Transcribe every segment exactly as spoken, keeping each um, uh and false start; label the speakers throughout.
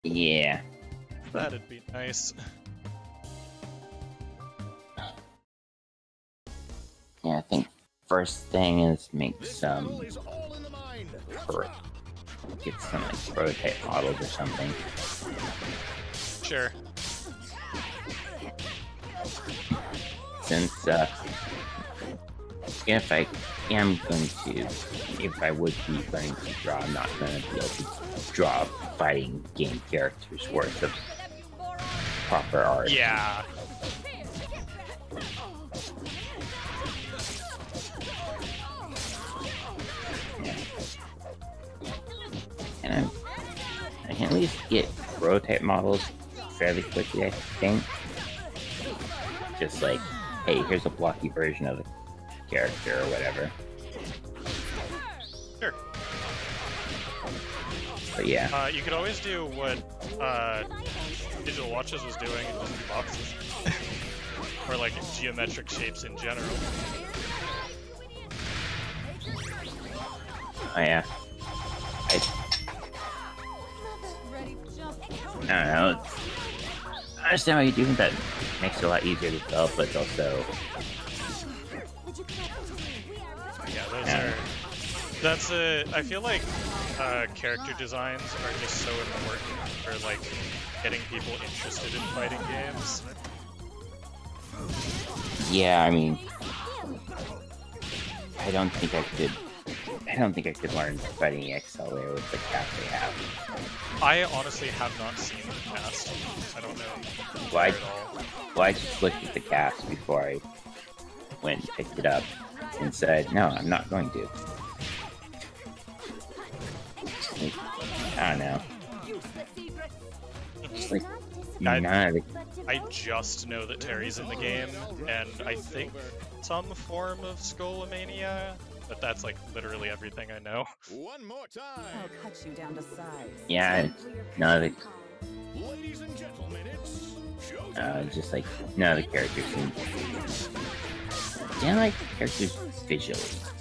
Speaker 1: Yeah.
Speaker 2: That'd be nice.
Speaker 1: Yeah, I think first thing is make some or get some like prototype models or something.
Speaker 2: Sure.
Speaker 1: Since uh, if I am going to, if I would be learning to draw, I'm not going to be able to draw fighting game characters worth of proper art.
Speaker 2: Yeah.
Speaker 1: Yeah. And I'm, I can at least get prototype models fairly quickly, I think. Just like, hey, here's a blocky version of the character or whatever.
Speaker 2: Sure.
Speaker 1: But yeah.
Speaker 2: Uh, you could always do what uh, Digital Watches was doing in just do boxes. Or like geometric shapes in general.
Speaker 1: Oh yeah. I, I don't know. I understand why you do that. Makes it a lot easier to develop, but it's also.
Speaker 2: Yeah, those
Speaker 1: Yeah.
Speaker 2: are. That's a. I feel like uh, character designs are just so important for like getting people interested in fighting games.
Speaker 1: Yeah, I mean, I don't think I could. I don't think I could learn fighting X L there with the cast they have.
Speaker 2: I honestly have not seen the cast. I don't know.
Speaker 1: Well, I,
Speaker 2: at all.
Speaker 1: well, I just looked at the cast before I went and picked it up and said, no, I'm not going to. Like, I don't know. Just like,
Speaker 2: I-
Speaker 1: none of the.
Speaker 2: I just know that Terry's in the game, and I think it's on the form of Skullomania, but that's like literally everything I know.
Speaker 3: One more time.
Speaker 4: I'll cut you down to size.
Speaker 1: Yeah, none of the.
Speaker 3: Ladies and gentlemen, it's showtime.
Speaker 1: Uh, just like none of the characters seem. Yeah, I like characters visually.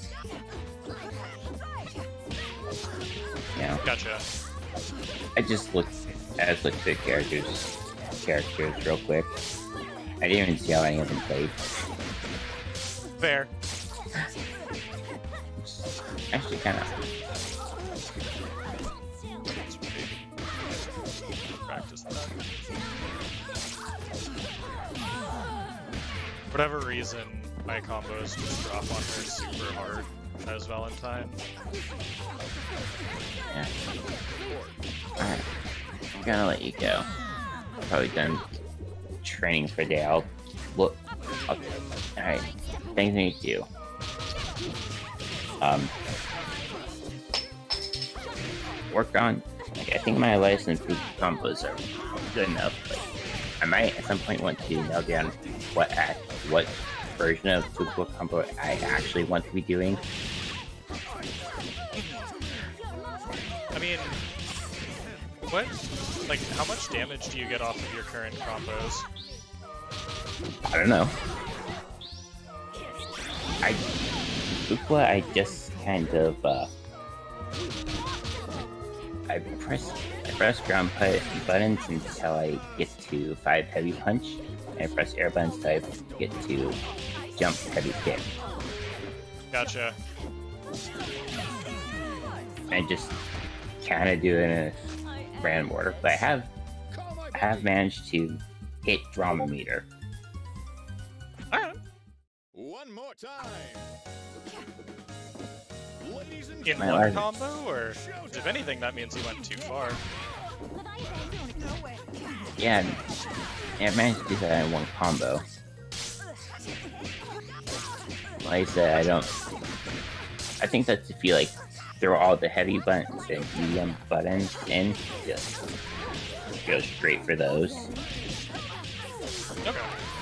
Speaker 1: You know,
Speaker 2: Gotcha.
Speaker 1: I just looked. I just looked at the characters, characters real quick. I didn't even see how any of them played.
Speaker 2: Fair.
Speaker 1: Actually, kind of.
Speaker 2: Practice that. Whatever reason, my combos just drop on her super hard as Valentine.
Speaker 1: Yeah. Alright. I'm gonna let you go. Probably done training for the day. I'll look. I'll, Alright. Things I need to do. Um. Work on. Like, I think my license proof combos are good enough. But I might at some point want to nail down what act, what version of Super combo I actually want to be doing.
Speaker 2: I mean, what? Like, how much damage do you get off of your current combos?
Speaker 1: I don't know. I Ukwa, I just kind of uh I press I press ground put buttons until I get to five heavy punch, and I press air buttons until I get to jump heavy kick.
Speaker 2: Gotcha.
Speaker 1: I just kind of do it in a random order, but I have I have managed to hit drama meter.
Speaker 2: Alright.
Speaker 3: One more time. Ladies and
Speaker 2: In
Speaker 1: My
Speaker 3: gentlemen,
Speaker 2: one
Speaker 1: life.
Speaker 2: combo, or if anything, that means you went too far.
Speaker 1: Yeah, yeah, I managed to do that in one combo. Like I said, I don't. I think that's if you like throw all the heavy buttons and medium buttons in, just go straight for those.
Speaker 2: Okay.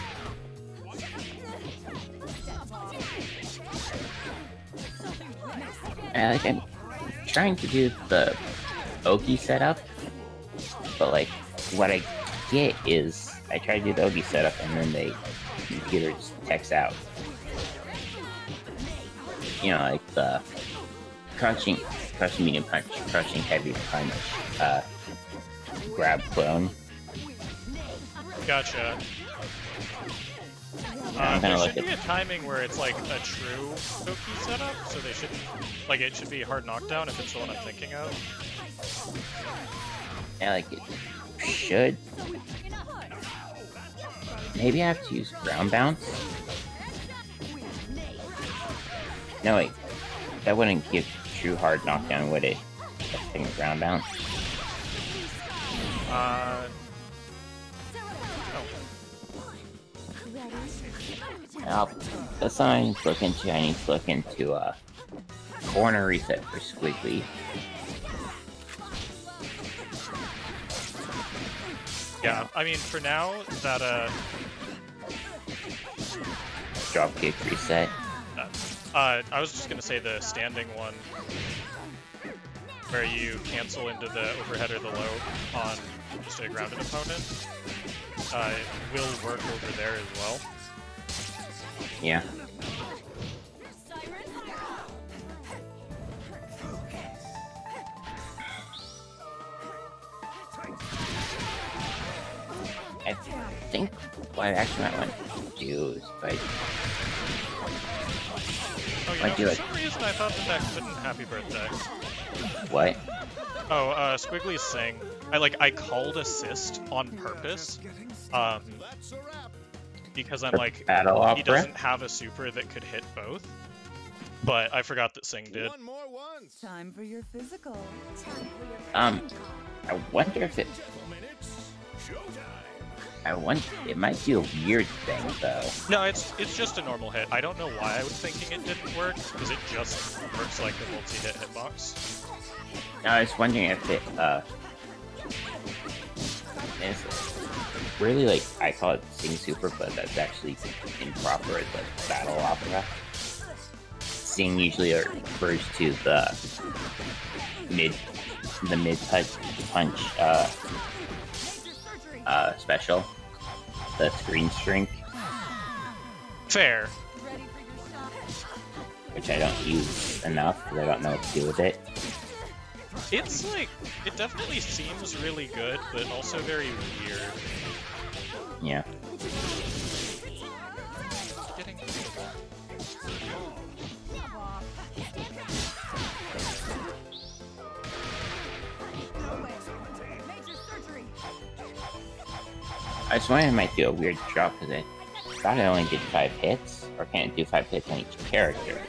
Speaker 1: And like I'm trying to do the Oki setup, but like what I get is I try to do the Oki setup and then the computer just checks out. You know, like the crouching, crouching medium punch, crouching heavy punch, uh, grab clone.
Speaker 2: Gotcha.
Speaker 1: I'm
Speaker 2: Uh,
Speaker 1: gonna
Speaker 2: there
Speaker 1: look
Speaker 2: should be a
Speaker 1: at
Speaker 2: timing where it's like a true Toki setup, so they should, like, it should be hard knockdown if it's the one I'm thinking of.
Speaker 1: yeah, like it should. Maybe I have to use ground bounce. No wait, that wouldn't give true hard knockdown, would it? I think ground bounce.
Speaker 2: Uh,
Speaker 1: Well, that's something I need to look into. I need to look into uh, corner reset for Squiggly.
Speaker 2: yeah, I mean, for now, that, uh,
Speaker 1: Drop kick reset.
Speaker 2: uh, I was just gonna say the standing one, where you cancel into the overhead or the low on just a grounded opponent, uh, it will work over there as well.
Speaker 1: Yeah. I think what I actually might want to do is like
Speaker 2: Oh, you
Speaker 1: I
Speaker 2: know,
Speaker 1: do
Speaker 2: for
Speaker 1: it.
Speaker 2: some reason I thought that that couldn't happy birthday.
Speaker 1: what?
Speaker 2: Oh, uh, Squiggly's saying, I like, I called assist on purpose, um,
Speaker 3: That's a wrap.
Speaker 2: because I'm
Speaker 1: For
Speaker 2: like,
Speaker 1: Battle
Speaker 2: he
Speaker 1: Opera?
Speaker 2: doesn't have a super that could hit both, but I forgot that Sing did.
Speaker 3: One more once.
Speaker 4: Time for your physical.
Speaker 1: Um, I wonder if it.
Speaker 3: Gentlemen, it's showtime.
Speaker 1: I wonder. It might do a weird thing though.
Speaker 2: No, it's it's just a normal hit. I don't know why I was thinking it didn't work, because it just works like the multi-hit hitbox.
Speaker 1: I was wondering if it uh. Is really like I call it Sing Super, but that's actually improper. It's like Battle Opera. Sing usually refers to the mid, the mid punch, punch uh, uh, special, the screen shrink,
Speaker 2: Fair.
Speaker 1: which I don't use enough because I don't know what to do with it.
Speaker 2: It's like, it definitely seems really good, but also very weird.
Speaker 1: Yeah.
Speaker 2: Getting
Speaker 1: I was wondering I might do a weird drop because I thought I only did five hits, or can't do five hits on each character.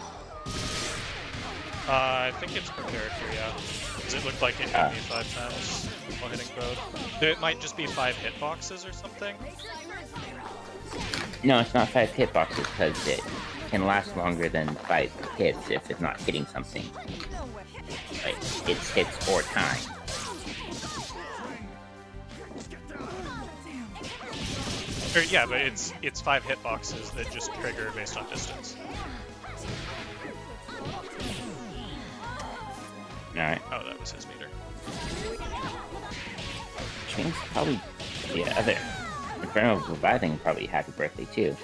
Speaker 2: Uh, I think it's per character, yeah. Because it looked like it hit
Speaker 1: Ah.
Speaker 2: me five times while hitting both. It might just be five hitboxes or something.
Speaker 1: No, it's not five hitboxes because it can last longer than five hits if it's not hitting something. Like, it's hits or time.
Speaker 2: Or, yeah, but it's it's five hitboxes that just trigger based on distance.
Speaker 1: Alright.
Speaker 2: Oh, that was his meter.
Speaker 1: Which means probably the other Inferno Leviathan probably happy birthday too.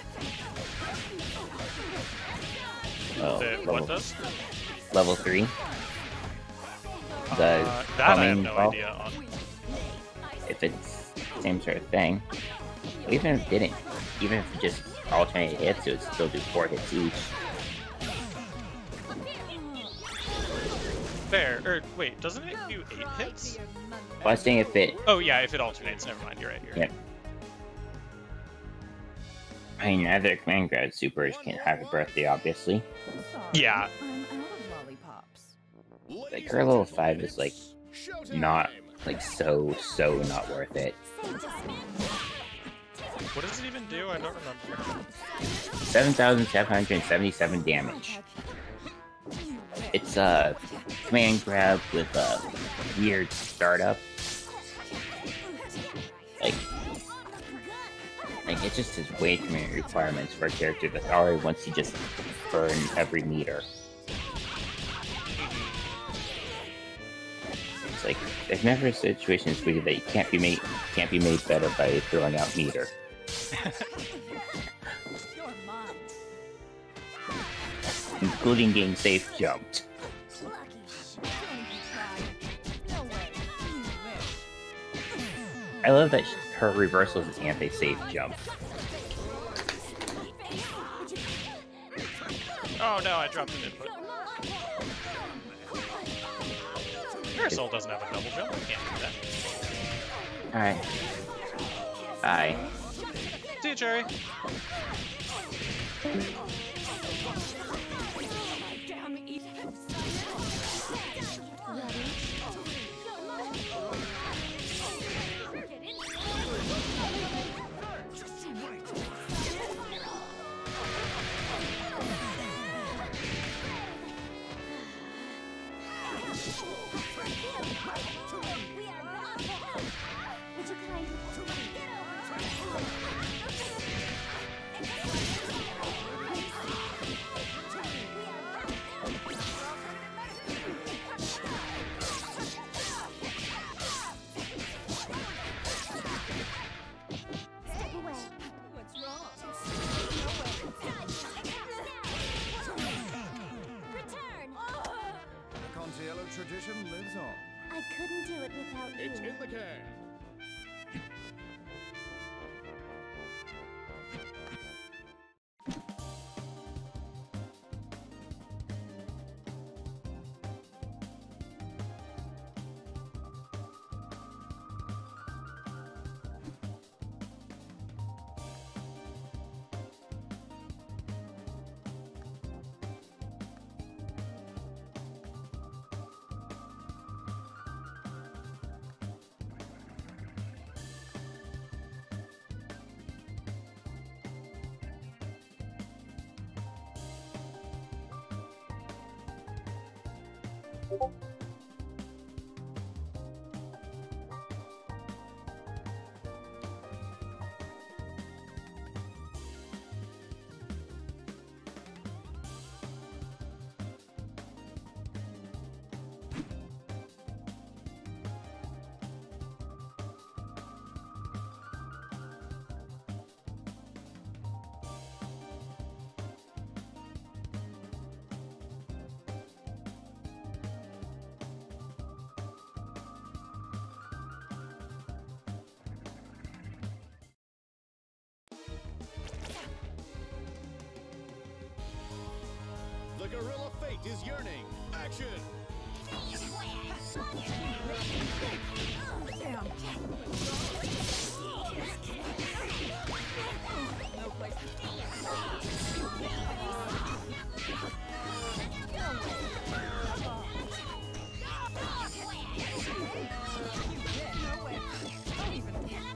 Speaker 1: Oh,
Speaker 2: The,
Speaker 1: level,
Speaker 2: what does?
Speaker 1: level three. The
Speaker 2: Uh, that I have
Speaker 1: plumbing
Speaker 2: no
Speaker 1: ball,
Speaker 2: idea on.
Speaker 1: if it's the same sort of thing. But even if it didn't, even if it just alternated hits, it would still do four hits each.
Speaker 2: Fair. Or, wait, doesn't it do eight hits?
Speaker 1: Well, I was saying if it,
Speaker 2: Oh, yeah, if it alternates. Never mind, you're right, you're right.
Speaker 1: yeah. I mean, other command grad supers can have a birthday, obviously.
Speaker 2: Yeah.
Speaker 4: I'm out of lollipops.
Speaker 1: Like, her level five is, like,
Speaker 3: Showtime.
Speaker 1: not, like, so, so not worth it.
Speaker 2: What does it even do? I don't remember.
Speaker 1: seven thousand seven hundred seventy-seven damage. It's a command grab with a weird startup. Like, like it just has way too many requirements for a character that already wants to just burn every meter. It's like there's never a situation in Sweden that you can't be made can't be made better by throwing out meter.
Speaker 4: You're mine.
Speaker 1: Including getting safe jumped.
Speaker 4: Lucky. Don't you try. No way. You wish.
Speaker 1: I love that her reversal is an anti-safe jump.
Speaker 2: Oh no, I dropped an input. Parasol doesn't have a double jump. I can't do that.
Speaker 1: Alright. Bye.
Speaker 2: See you, Cherry.
Speaker 3: Tradition lives on.
Speaker 5: I couldn't do it without you.
Speaker 3: It's in the can. The gorilla fate is yearning. Action!
Speaker 4: Damn. No place No way. Don't even.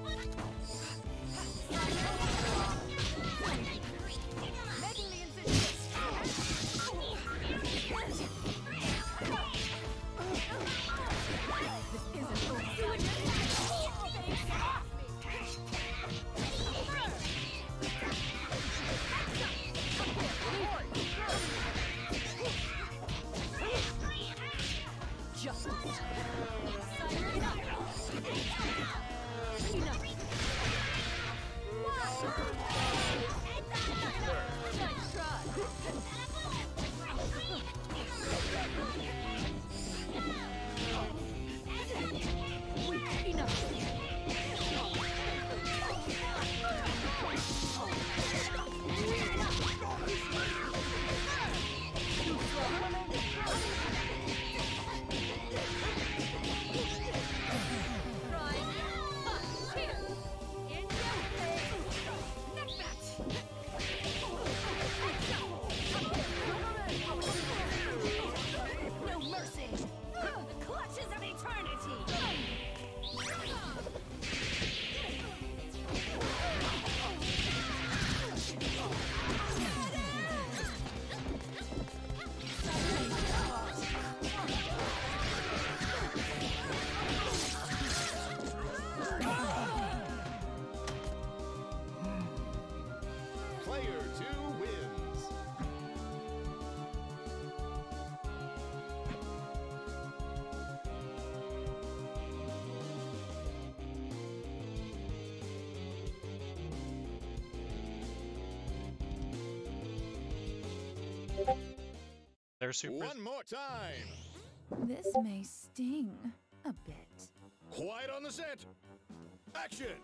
Speaker 2: They're super.
Speaker 3: One more time.
Speaker 4: This may sting a bit.
Speaker 3: Quiet on the set. Action!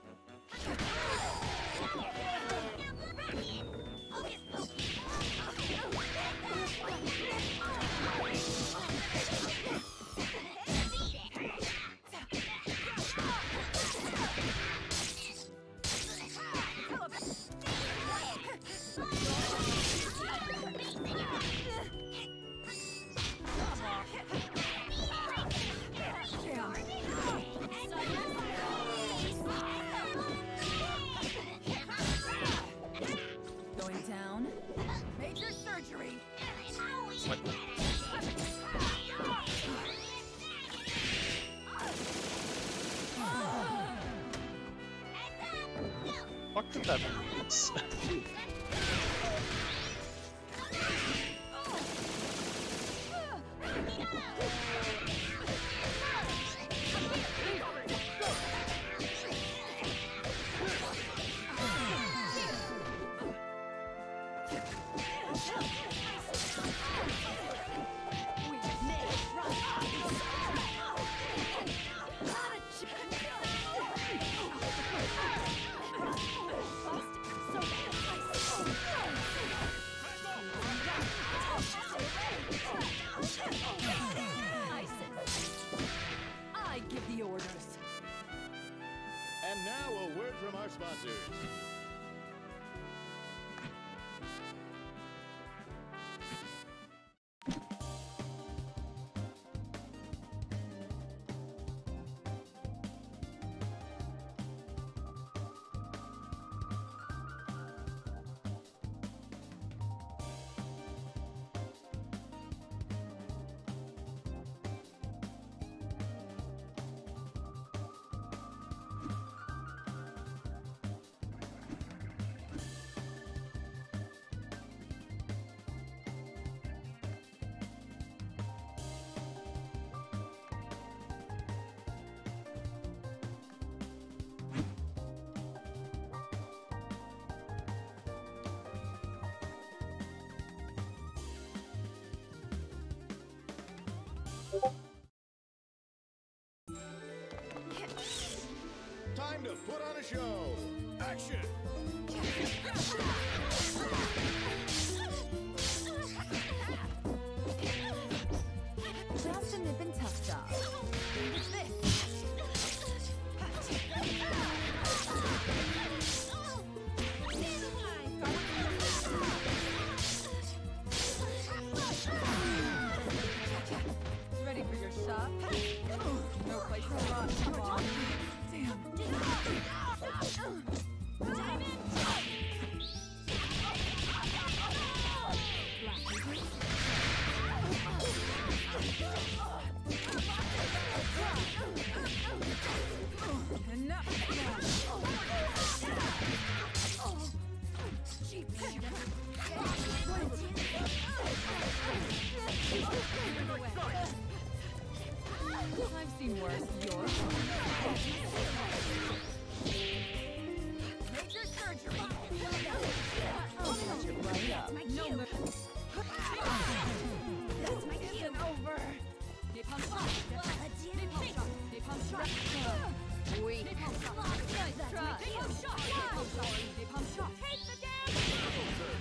Speaker 4: Going down. Major surgery.
Speaker 2: What? Fuck did that mean?
Speaker 4: I give the orders.
Speaker 3: And now a word from our sponsors. Time to put on a show. Action!
Speaker 4: Just a nip and tuck job. It's this. Ready for your shot? No place to run. Come on. Damn. Enough. I've seen worse. Yours. Major surgery. I'll touch it right up. No move. That's my isn't over. Napalm shot. Napalm shot. Napalm shot. Weak. Napalm shot. Nice try. Napalm shot. Napalm shot. Napalm shot. Take the damn.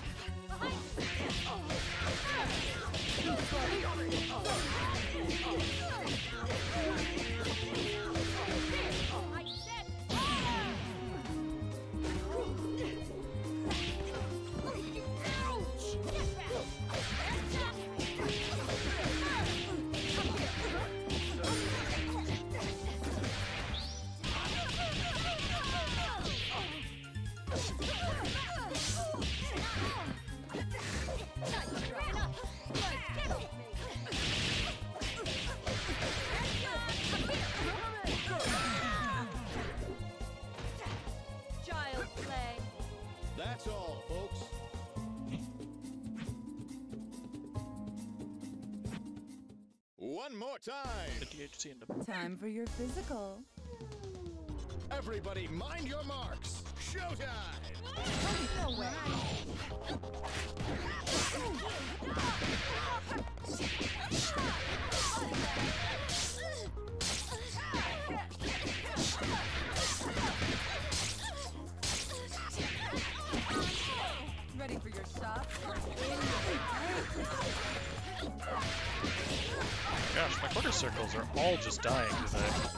Speaker 4: Child play.
Speaker 3: That's all, folks. One more time.
Speaker 2: The D H C and the
Speaker 4: Time for your physical.
Speaker 3: Everybody mind your marks. Showtime.
Speaker 4: No way.
Speaker 2: We're all just dying to that.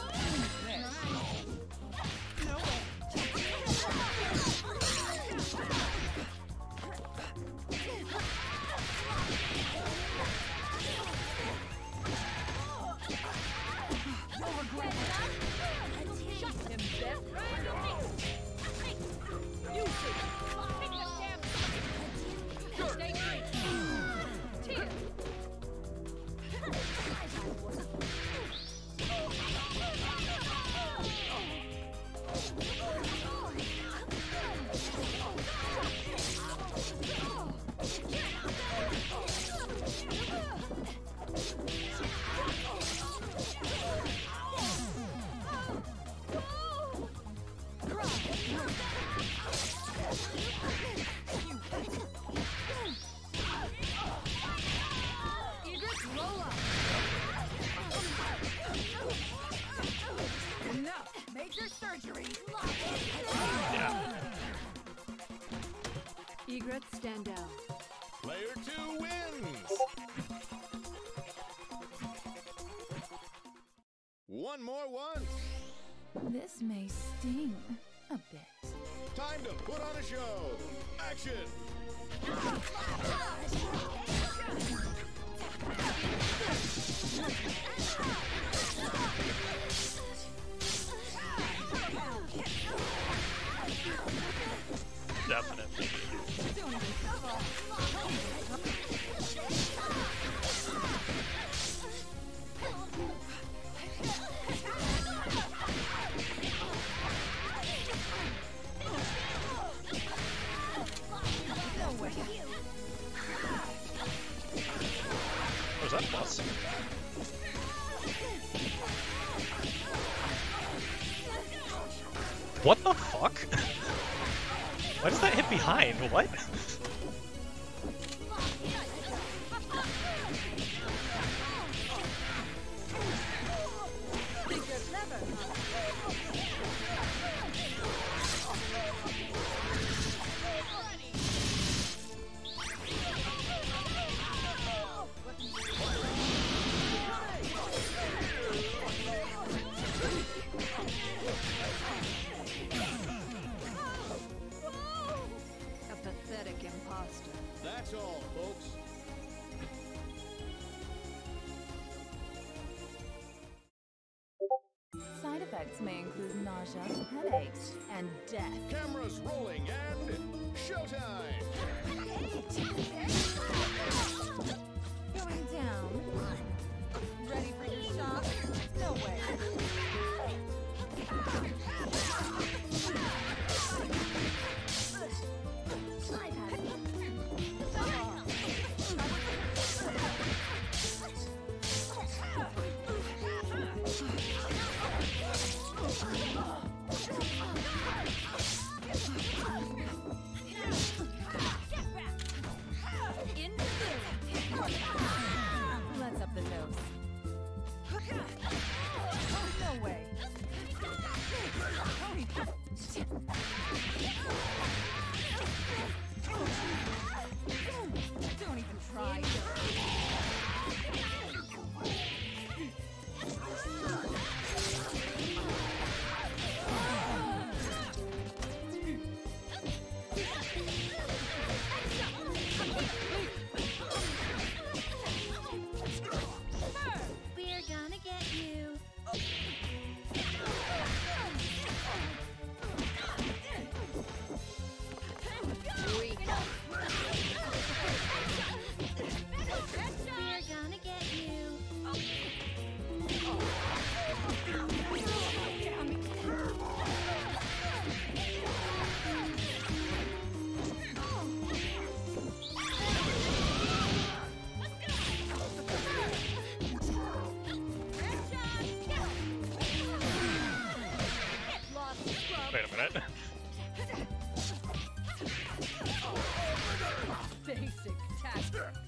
Speaker 4: Egret, stand down.
Speaker 3: Player two wins. One more once.
Speaker 6: This may sting a bit.
Speaker 3: Time to put on a show. Action.
Speaker 2: Definitely. Was that plus? What the fuck? Why does that hit behind? What?
Speaker 3: That's all, folks.
Speaker 6: Side effects may include nausea, headaches, and death.
Speaker 3: Cameras rolling and showtime.
Speaker 6: Going down. Ready for your shot? No way. Let's up the dose. No way. Don't even try.
Speaker 5: We're gonna get you. We're gonna get you.
Speaker 2: Wait a minute.
Speaker 4: Basic tactics.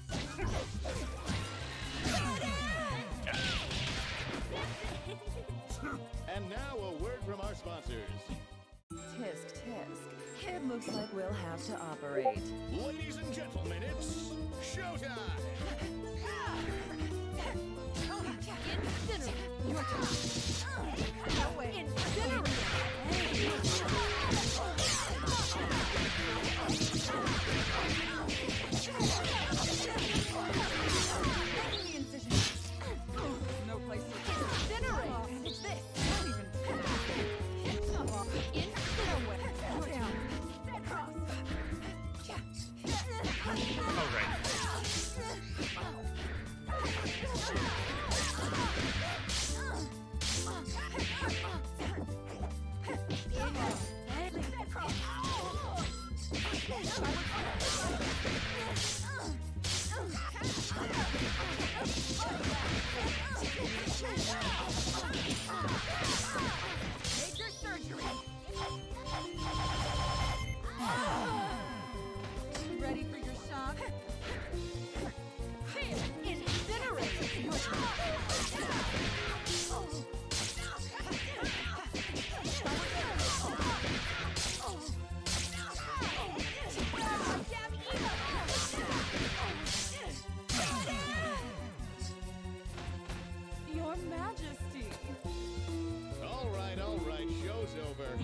Speaker 3: And now a word from our sponsors.
Speaker 6: Tisk, tisk. It looks like we'll have to operate.
Speaker 3: Ladies and gentlemen, it's showtime.
Speaker 4: Incinerate. Your turn. No way. Incinerate. Making the incision. No place to incinerate. It's this. Not even. Incinerate. You're down.
Speaker 2: Oh, right.
Speaker 4: Major surgery. Ready for your shock? Here, incinerate. Your Your Majesty.
Speaker 3: All right, all right, show's over.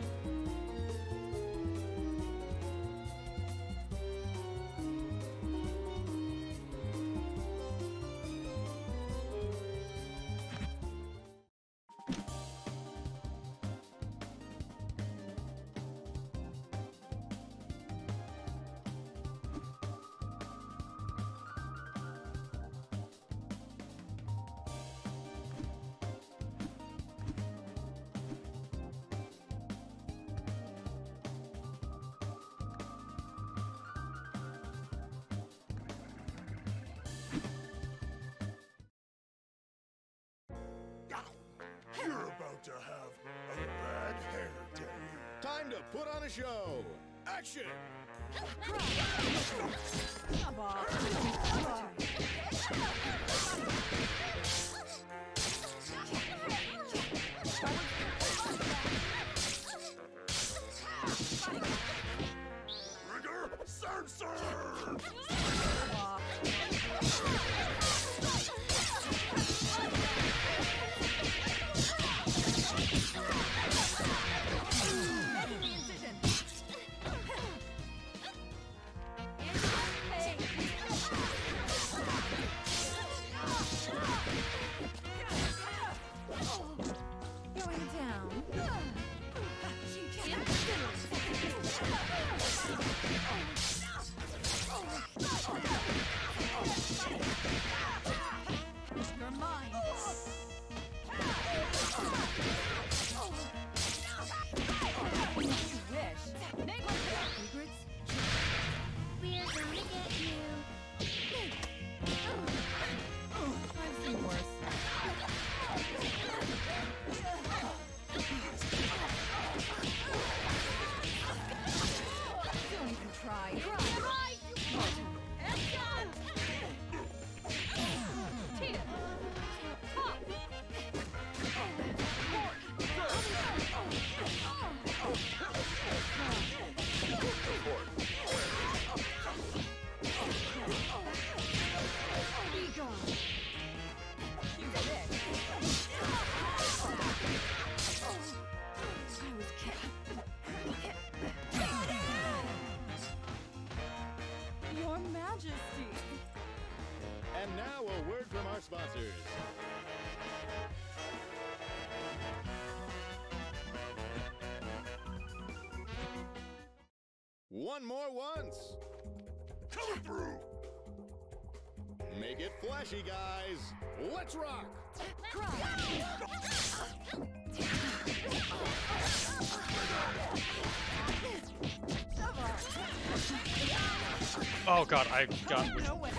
Speaker 7: You're about to have a bad hair day.
Speaker 3: Time to put on a show. Action!
Speaker 7: Rigor censored!
Speaker 4: Making the incision. Going down. You're mine. You wish. Secrets?
Speaker 5: We're gonna get you.
Speaker 4: I've seen worse. Don't even try. Tina. Top. Be gone. You bitch. I was kidding. Your Majesty.
Speaker 3: And now a word from our sponsors. One more once.
Speaker 7: Coming through!
Speaker 3: Make it flashy, guys. Let's rock!
Speaker 2: Oh god, I got which
Speaker 4: No way.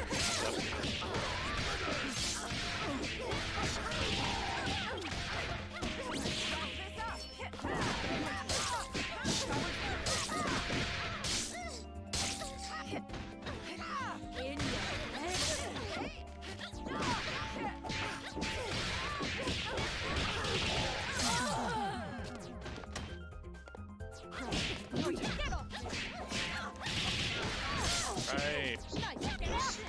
Speaker 2: right.
Speaker 4: Nice.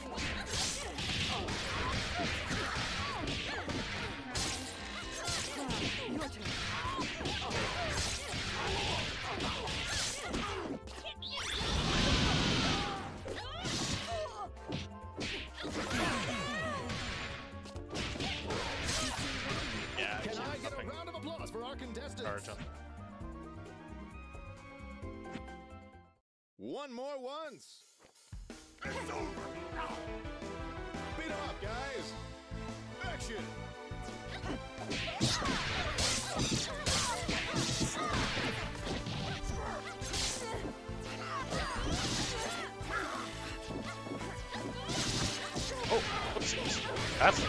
Speaker 3: One more once.
Speaker 7: It's over now.
Speaker 3: Beat 'em up, guys. Action.
Speaker 2: Oh, whoopsies. That's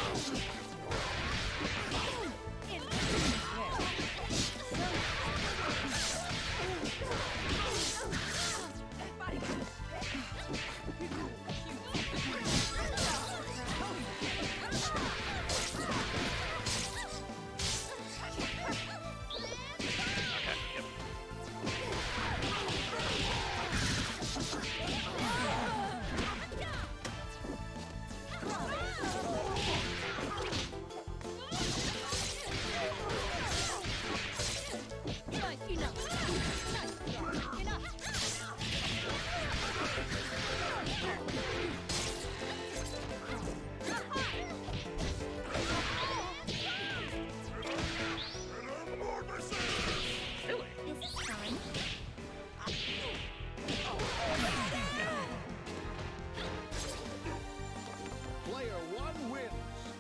Speaker 3: Player one wins.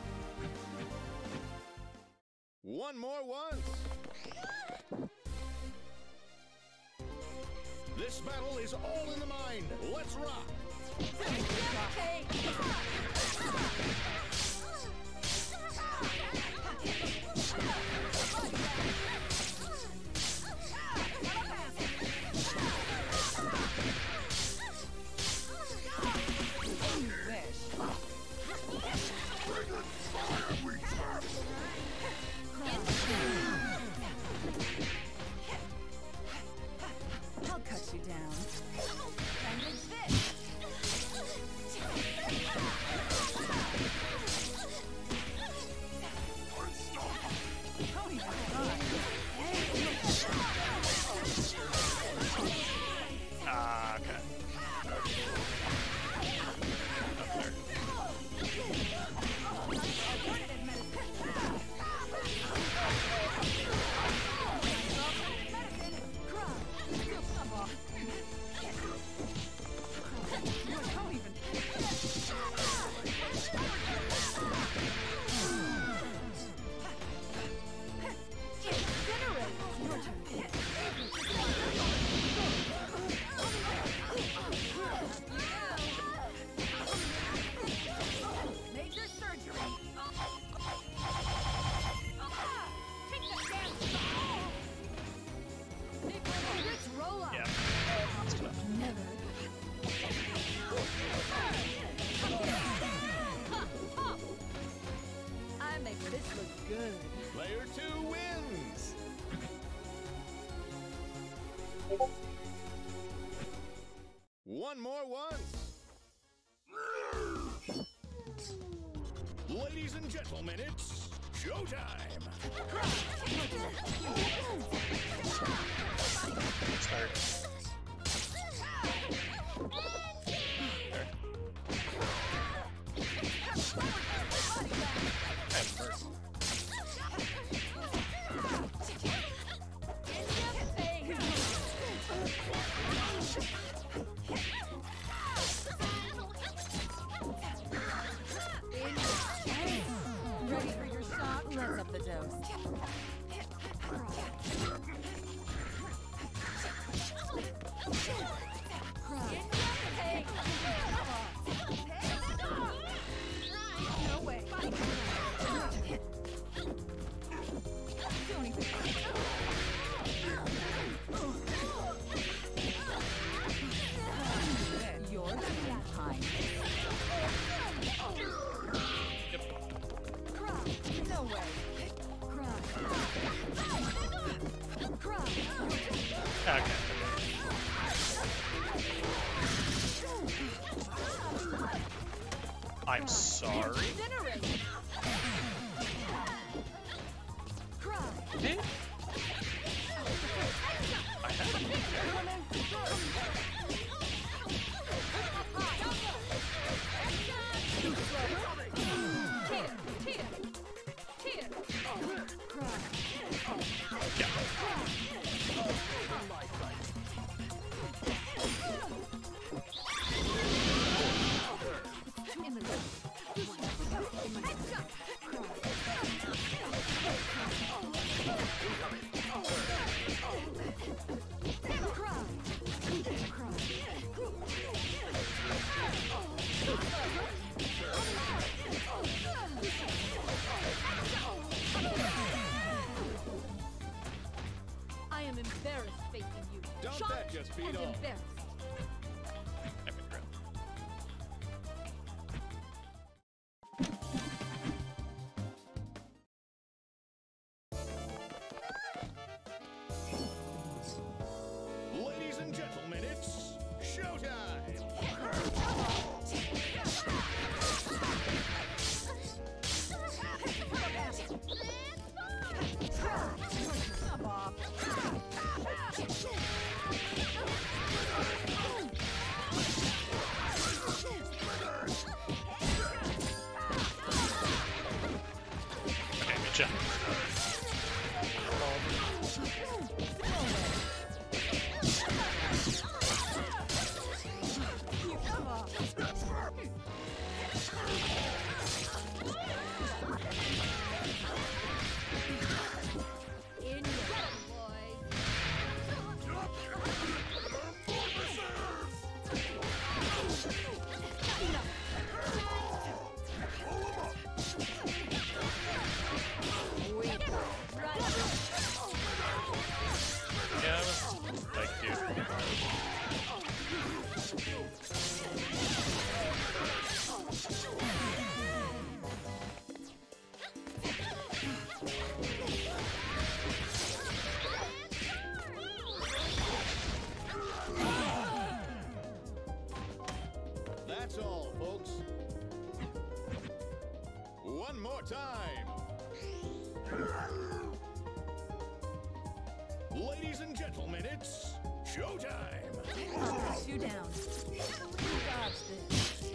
Speaker 3: One more once. This battle is all in the mind. Let's rock.
Speaker 6: I'll cut you down.
Speaker 2: ah, okay.
Speaker 4: Major surgery. Take the damn Let's roll up.
Speaker 2: Yeah. That's enough.
Speaker 6: Never. I make this look good.
Speaker 3: Player two wins. One more once. Ladies and gentlemen, it's showtime.
Speaker 2: Start. That's first.
Speaker 6: Ready for your shot? Let's up the dose.
Speaker 4: No way.
Speaker 6: You're behind. No way.
Speaker 2: Okay. I'm sorry. Eh? I
Speaker 4: Cry. I am embarrassed facing you.
Speaker 3: Don't
Speaker 4: Shocked
Speaker 3: bet your speed
Speaker 4: and
Speaker 3: off.
Speaker 4: embarrassed.
Speaker 2: I'm in ground.
Speaker 3: Ladies and gentlemen, it's showtime!
Speaker 2: Okay, good job.
Speaker 4: In your boys.
Speaker 2: Yeah, I was like, dude.
Speaker 3: That's all, folks. One more time. Ladies and gentlemen, it's showtime!
Speaker 6: I'll cut you down. Dodge this.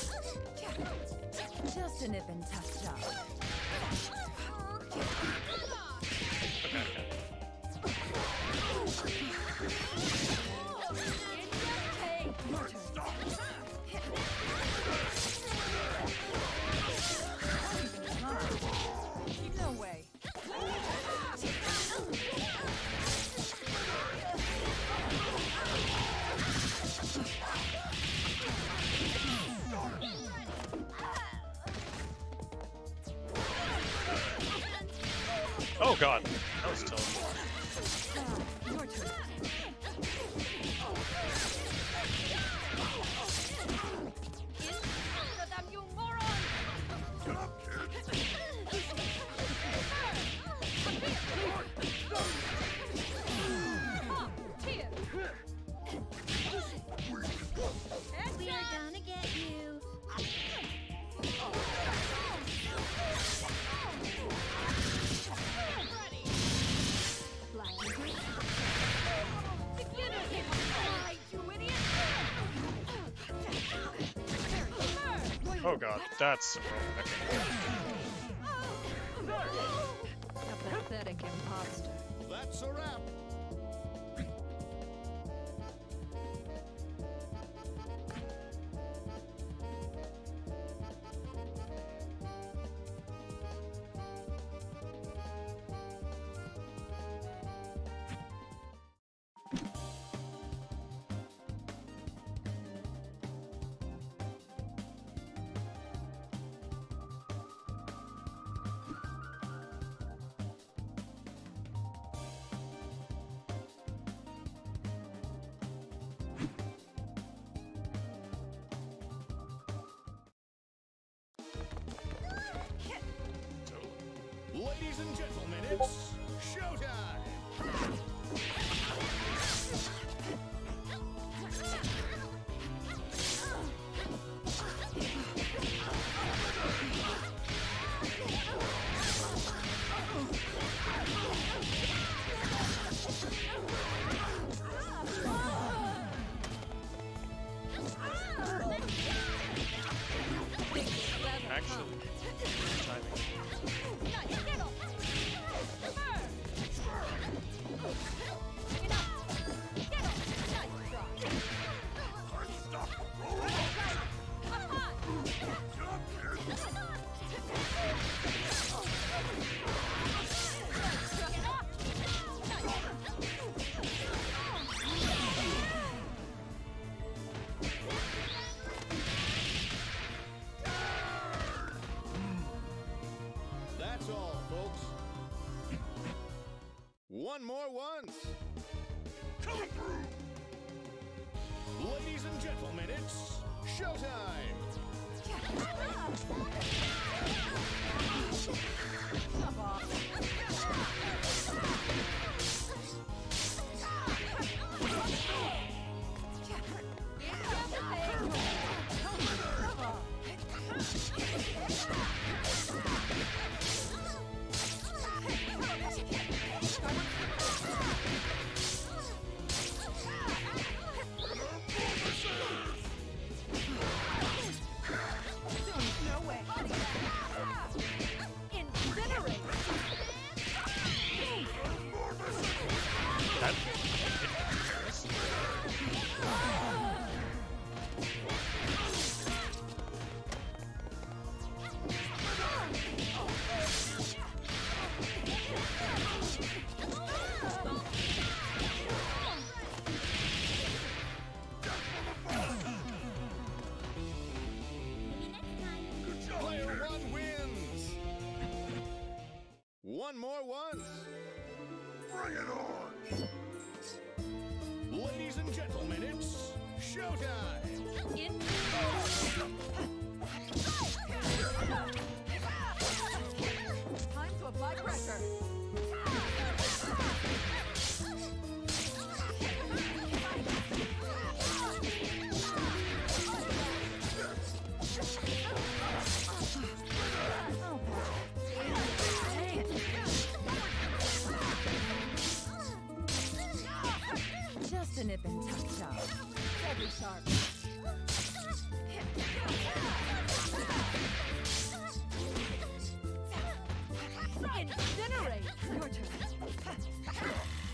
Speaker 6: Just a nip and tuck job.
Speaker 2: Okay, okay.
Speaker 6: No way.
Speaker 2: Oh god, that was tough.
Speaker 6: Your turn.
Speaker 4: You moron!
Speaker 5: We are gonna get you.
Speaker 4: Black and green. Together, you idiot!
Speaker 2: Oh god, that's okay.
Speaker 4: A pathetic imposter.
Speaker 3: That's a wrap. Ladies and gentlemen, it's showtime!
Speaker 2: Actually, timing.
Speaker 3: minutes. Showtime.
Speaker 2: That,
Speaker 3: Player one wins. One more once.
Speaker 7: Bring it on!
Speaker 3: Ladies and gentlemen, it's showtime.
Speaker 6: Time to apply pressure. Just a nip and tuck job. Very sharp. Incinerate! Your turn.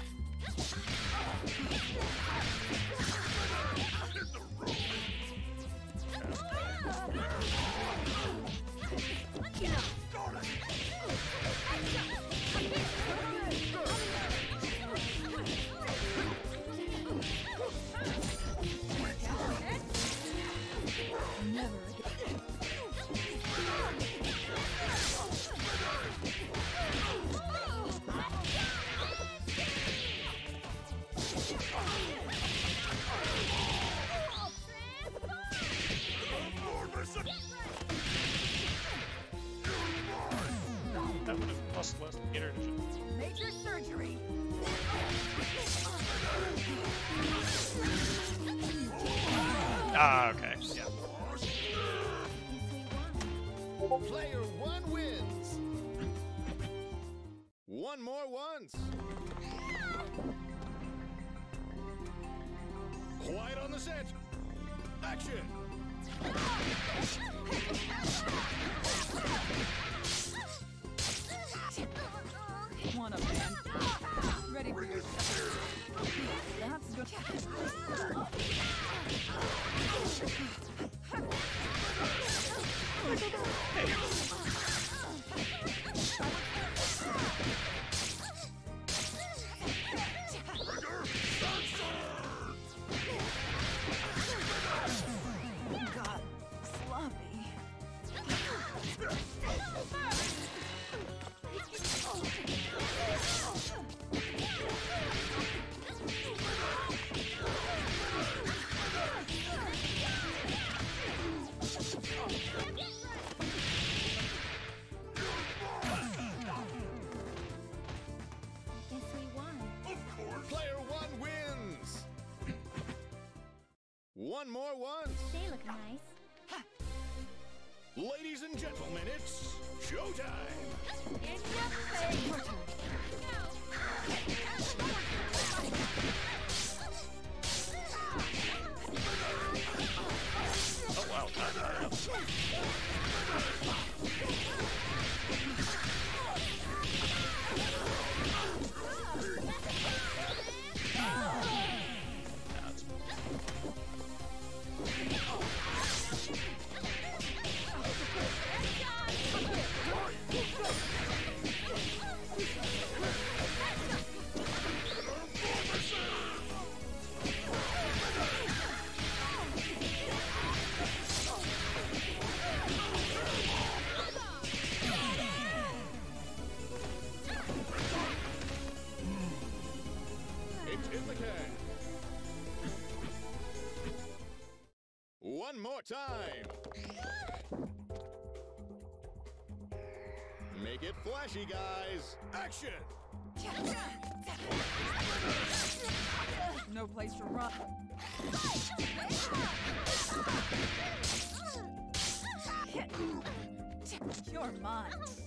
Speaker 6: Never again.
Speaker 2: that would have cost less energy.
Speaker 6: Major surgery.
Speaker 2: Ah, okay. Yeah.
Speaker 3: Player one wins. One more once. Quiet on the set. Action.
Speaker 6: One up, man. Ready for your That's good. God, sloppy.
Speaker 5: Guess we won.
Speaker 7: Of course!
Speaker 3: Player one wins. One more once.
Speaker 5: They look nice.
Speaker 3: Ladies and gentlemen, it's showtime.
Speaker 6: In your face. Your turn.
Speaker 2: Oh wow. Uh, that's
Speaker 6: Headshot!
Speaker 3: more time. Make it flashy, guys. Action!
Speaker 6: No place to run. You're mine.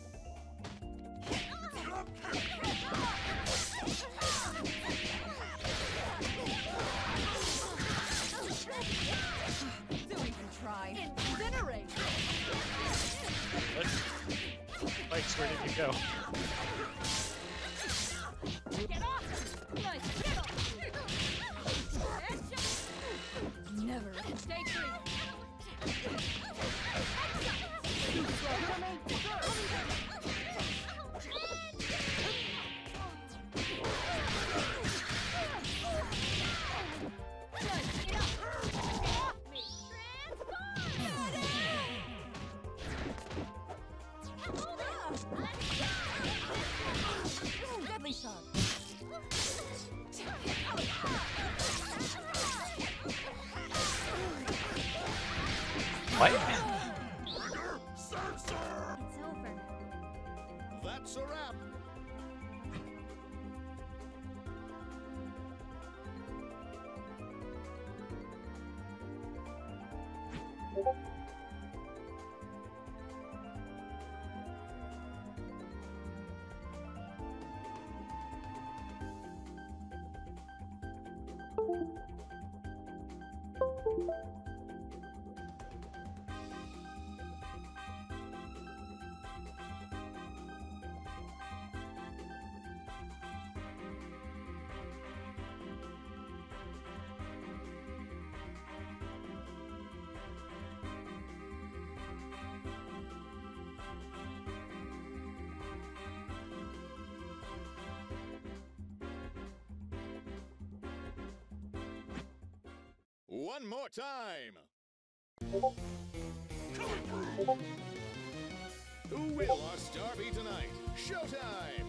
Speaker 6: Don't even try. Incinerate.
Speaker 2: What? Spikes, where did you go?
Speaker 4: Get off! Nice. Get off!
Speaker 6: Never.
Speaker 4: Stay free.
Speaker 6: Deadly shot.
Speaker 2: What?
Speaker 5: It's over.
Speaker 3: That's a wrap. One more time. Who will our star be tonight? Showtime!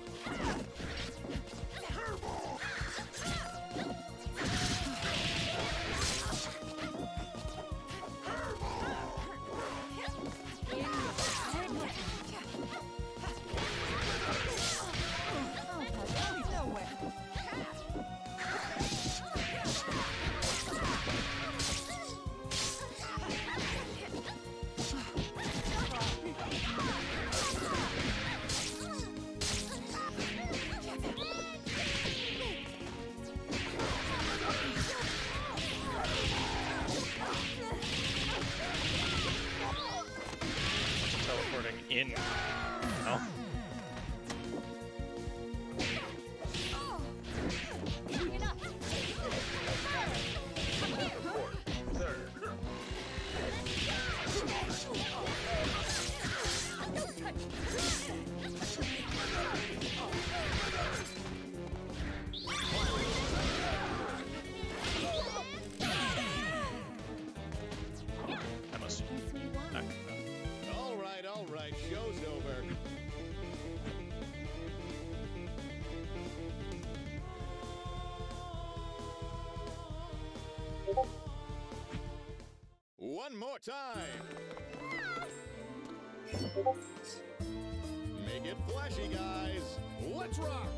Speaker 2: Teleporting in. No. I must not come out.
Speaker 3: All right, all right, show's over. One more time. Make it flashy, guys. Let's rock.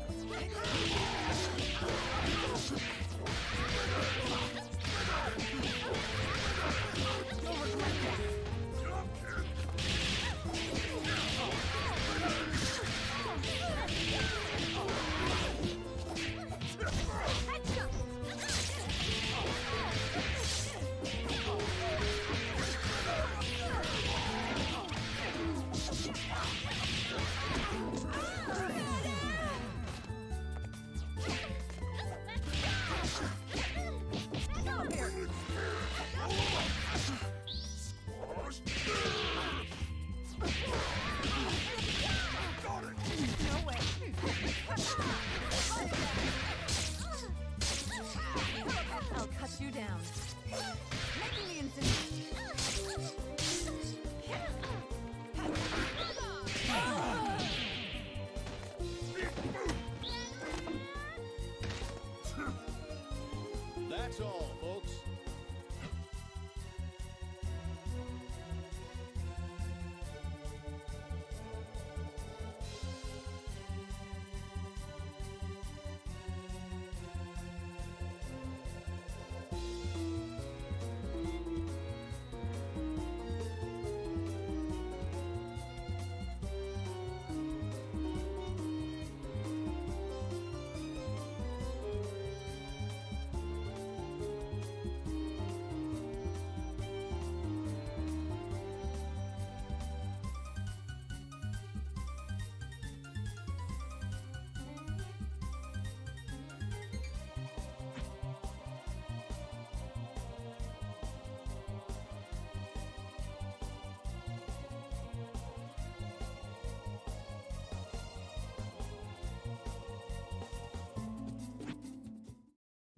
Speaker 6: I'll cut you down. Making the incinerate. That's all, folks.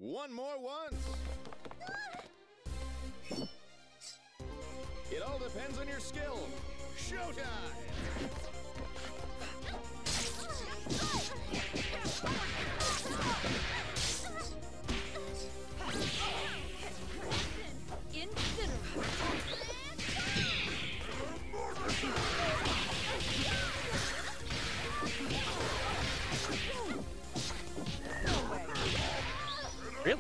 Speaker 3: One more once. It all depends on your skill. Showtime!
Speaker 2: Really?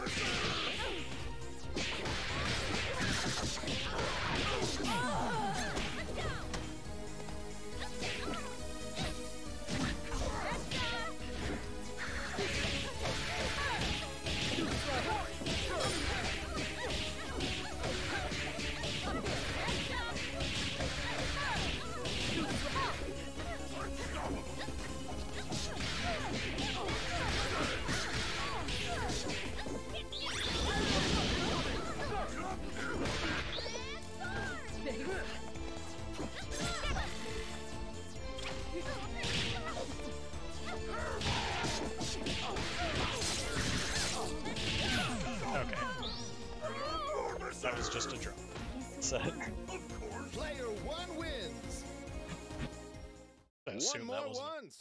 Speaker 2: Okay. That was just a drop. So,
Speaker 3: Player one wins.
Speaker 2: I
Speaker 3: One
Speaker 2: assume
Speaker 3: more
Speaker 2: that was
Speaker 3: once.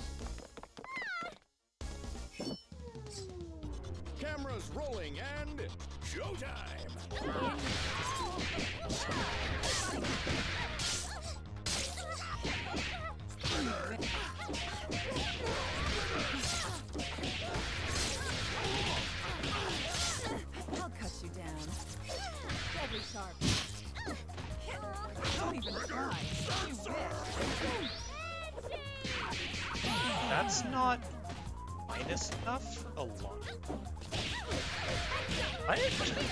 Speaker 3: Cameras rolling and showtime.
Speaker 6: I'll cut you down. Deadly sharp. Don't even try. You will.
Speaker 2: That's not minus enough for a lot. I actually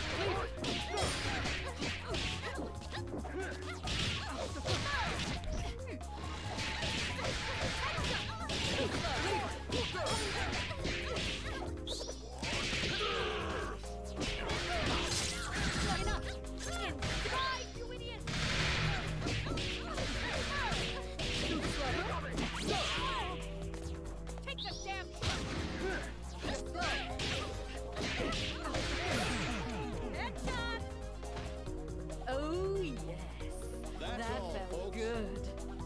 Speaker 6: Oh, yes.
Speaker 3: That's
Speaker 6: That
Speaker 3: all,
Speaker 6: felt
Speaker 3: folks.
Speaker 6: good.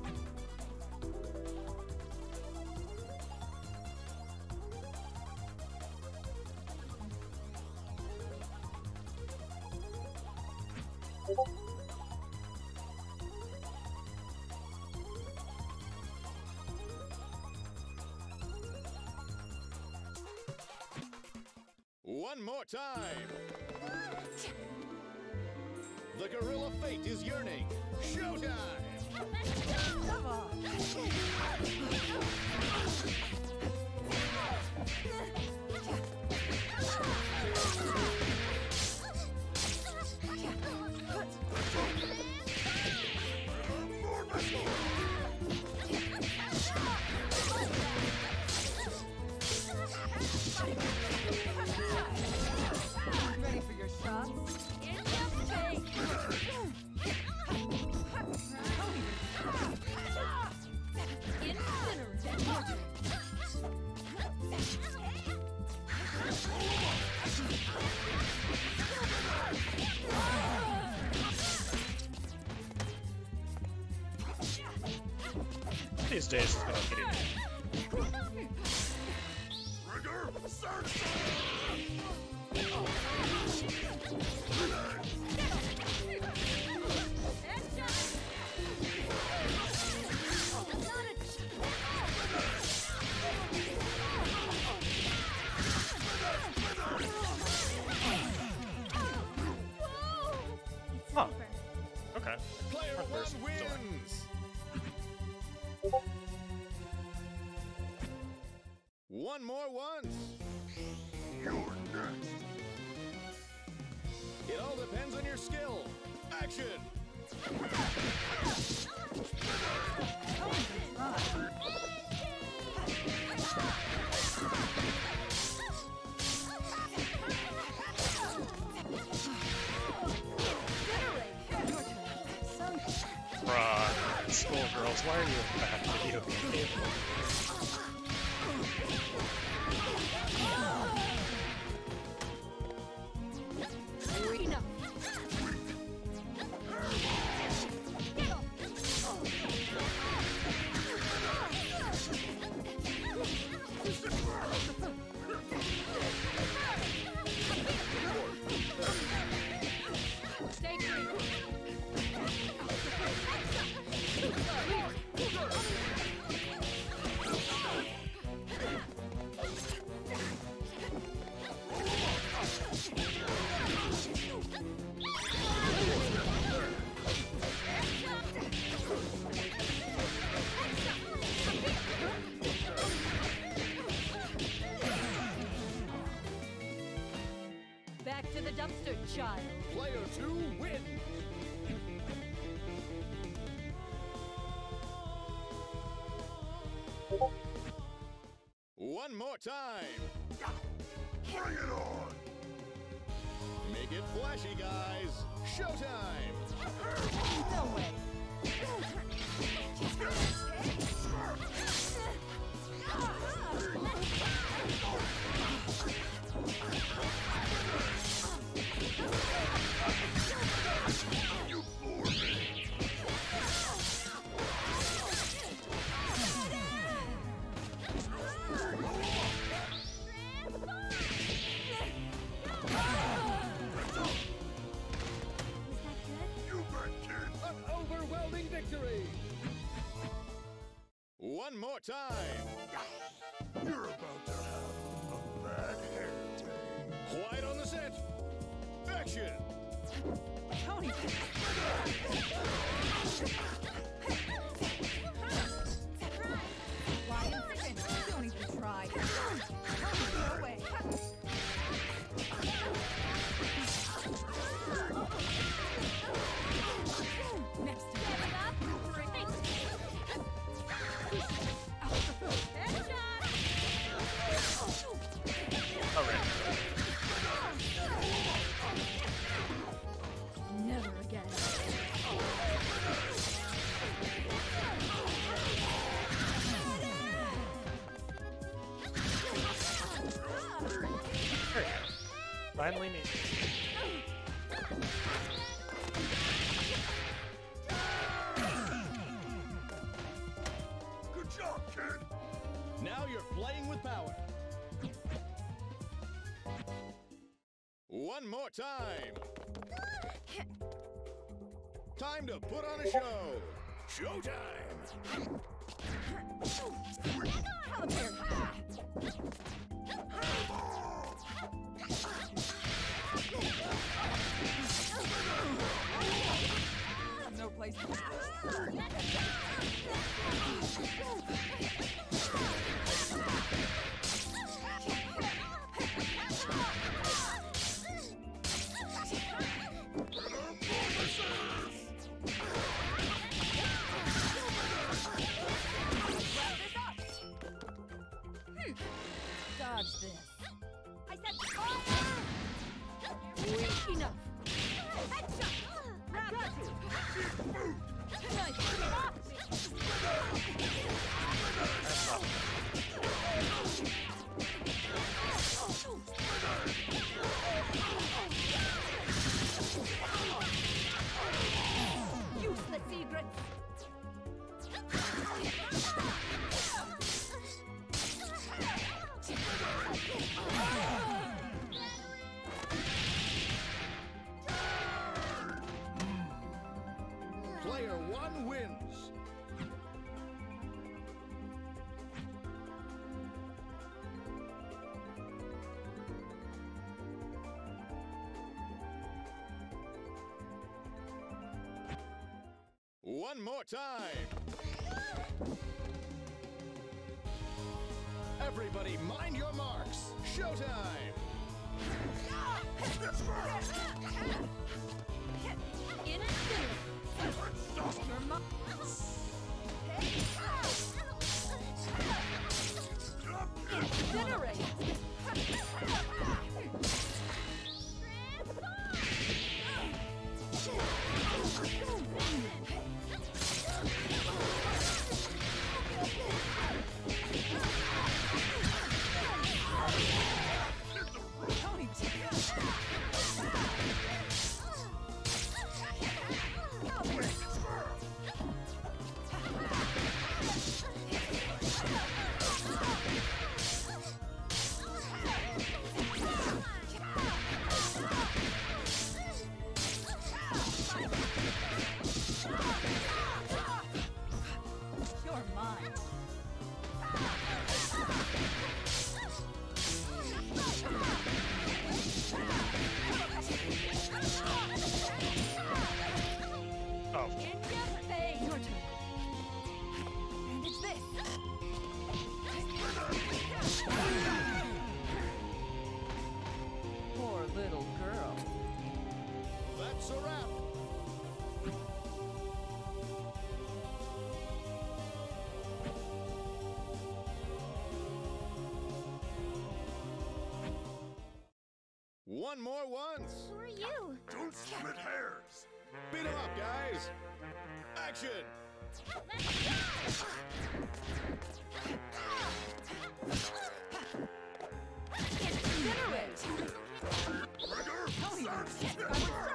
Speaker 3: One more time. The gorilla fate is yearning. Showtime!
Speaker 6: Come on. Ready for your shots?
Speaker 2: these days it's been kidding.
Speaker 7: Rigor, search!
Speaker 2: Huh. Okay.
Speaker 3: Player
Speaker 2: Front
Speaker 3: one
Speaker 2: person, sorry.
Speaker 3: wins. One more once.
Speaker 7: You're next.
Speaker 3: It all depends on your skill. Action!
Speaker 2: Bruh, schoolgirls, why are you in that video game?
Speaker 4: to the dumpster, child.
Speaker 3: Player two win. One more time.
Speaker 7: Bring it on!
Speaker 3: Make it flashy, guys. Showtime.
Speaker 6: No way.
Speaker 7: You bore me! You bet, kid!
Speaker 3: An overwhelming victory. One more time.
Speaker 7: You're about to have a bad hair day.
Speaker 3: Quiet on the set. Action.
Speaker 6: Tony. Why in second? Don't even try. Tony, no way. Next
Speaker 2: Oh, right.
Speaker 4: Never again.
Speaker 2: Finally me.
Speaker 7: Good job, kid!
Speaker 3: Now you're playing with power. One more time. Time to put on a show. Showtime.
Speaker 6: Come here. No place to dodge this.
Speaker 4: I said fire! Weak enough. Headshot! Grab it! Nice. Useless egrets.
Speaker 3: Player one wins. One more time. Everybody mind your marks. Showtime.
Speaker 4: In a Your mom. Incinerate.
Speaker 6: Tony,
Speaker 3: That's a wrap. One more once.
Speaker 5: Who are you?
Speaker 7: Don't split hairs.
Speaker 3: Beat 'em up, guys. Action.
Speaker 7: Rigor, surge.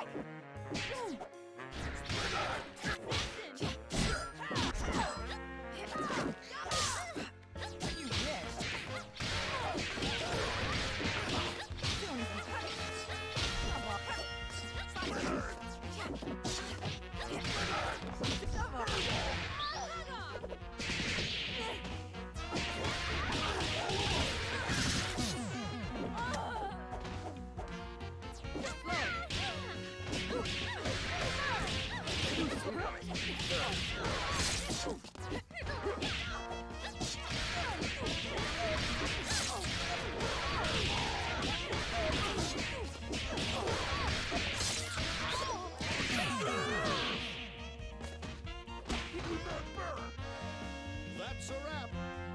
Speaker 3: That's a wrap.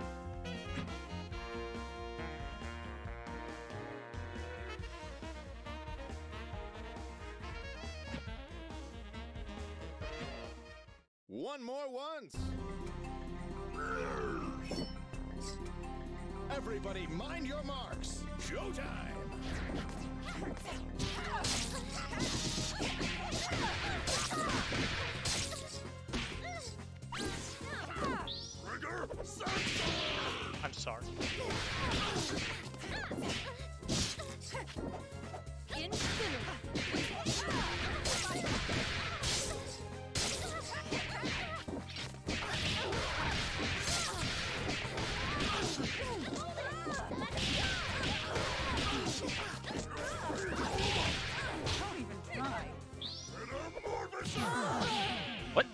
Speaker 3: One more once. Everybody, mind your marks. Showtime.
Speaker 7: Rigor, surge.
Speaker 2: I'm sorry. What?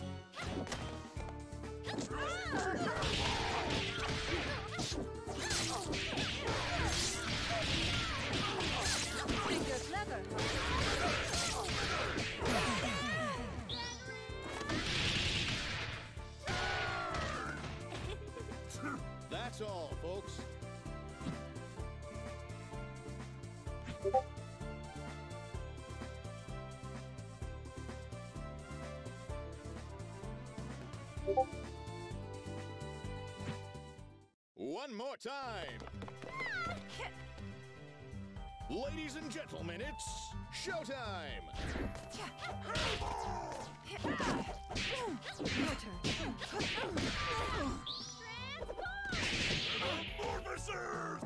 Speaker 3: That's all, folks. One more time. Ladies and gentlemen, it's showtime.
Speaker 7: Morphosers!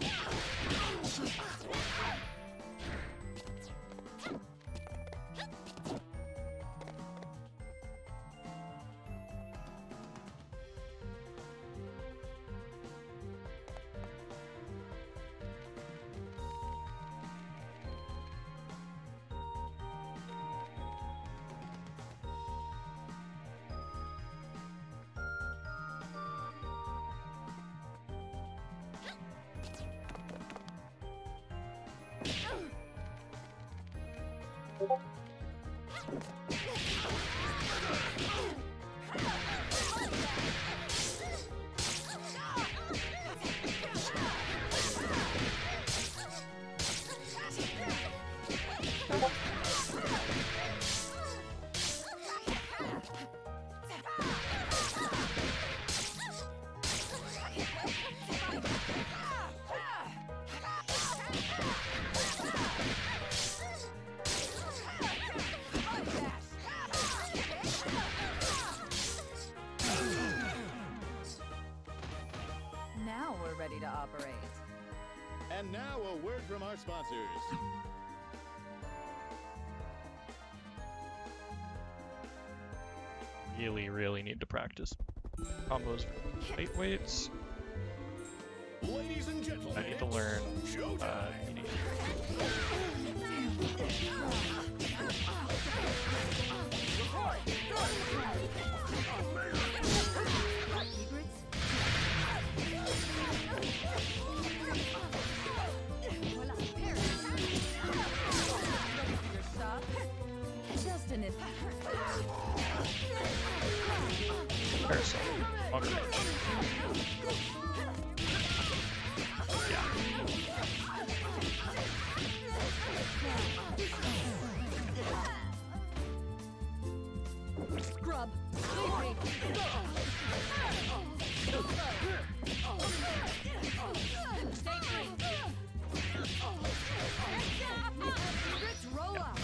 Speaker 6: Now we're ready to operate.
Speaker 3: And now a word from our sponsors.
Speaker 2: Really, really need to practice combos for light weights.
Speaker 3: Ladies and gentlemen,
Speaker 2: I need to learn
Speaker 3: it's
Speaker 2: uh,
Speaker 3: showtime.
Speaker 2: meaning.
Speaker 6: Hit.
Speaker 2: Parasol. Okay. Yeah.
Speaker 4: Scrub. Stay free. Rich roll up.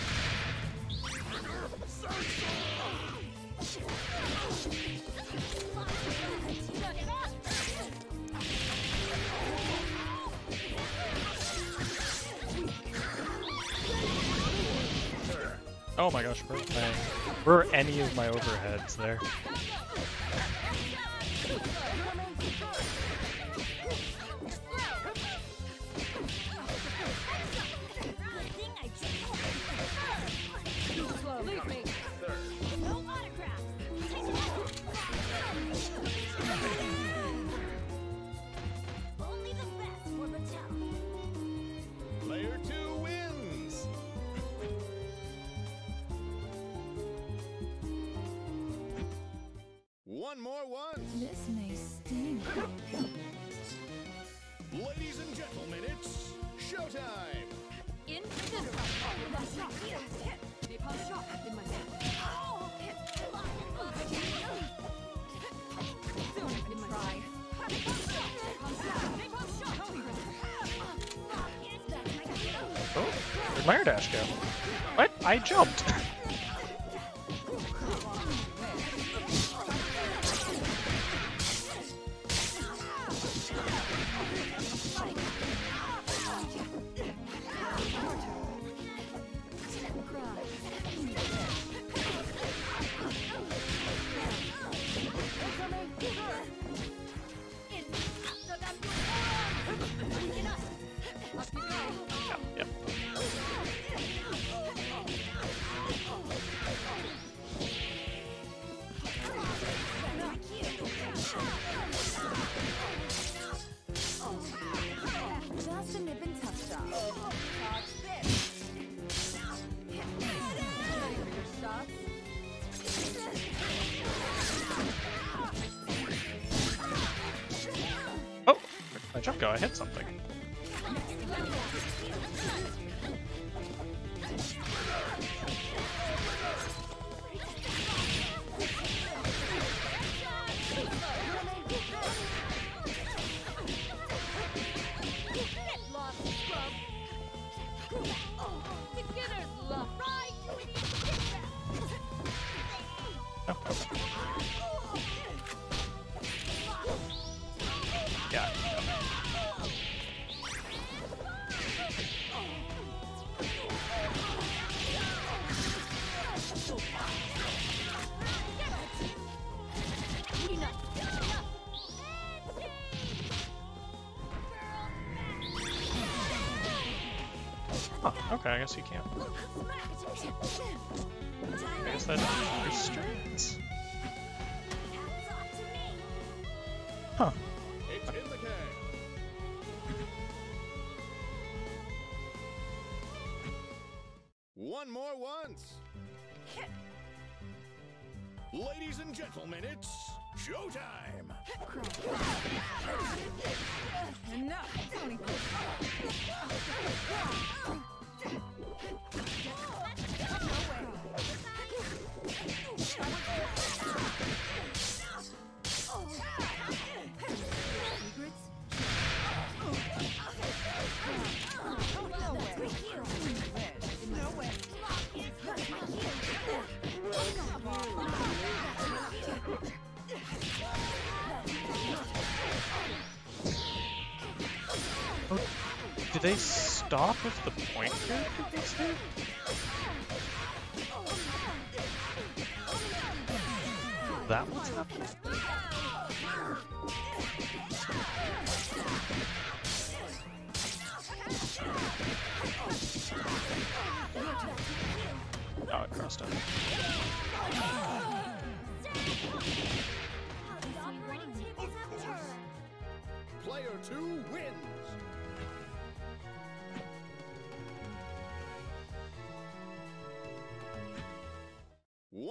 Speaker 2: Oh my gosh, where, my, where are any of my overheads there?
Speaker 4: Leave me. No autographs. Only the best for Mattel.
Speaker 3: Player two wins. One more once.
Speaker 6: This may sting.
Speaker 3: Ladies and gentlemen, it's showtime.
Speaker 4: Incinerate. That's not here. Napalm shot in my hand. Don't even try. Napalm shot.
Speaker 2: Oh, where'd my air dash go? What? I jumped! Yep, yep.
Speaker 6: Just a nip and tuck job. Watch this. Ready for your shots?
Speaker 2: Oh! Where'd my jump go? I hit something. Oh, okay. Yeah. Huh, okay, I guess you can't. I guess that restricts. Huh.
Speaker 3: It's in the can. One more once. Ladies and gentlemen, it's showtime.
Speaker 6: Enough. Tony.
Speaker 2: Oh, do they stop if the point character gets hit? That what's happening? Oh, it crossed over.
Speaker 3: Player two wins.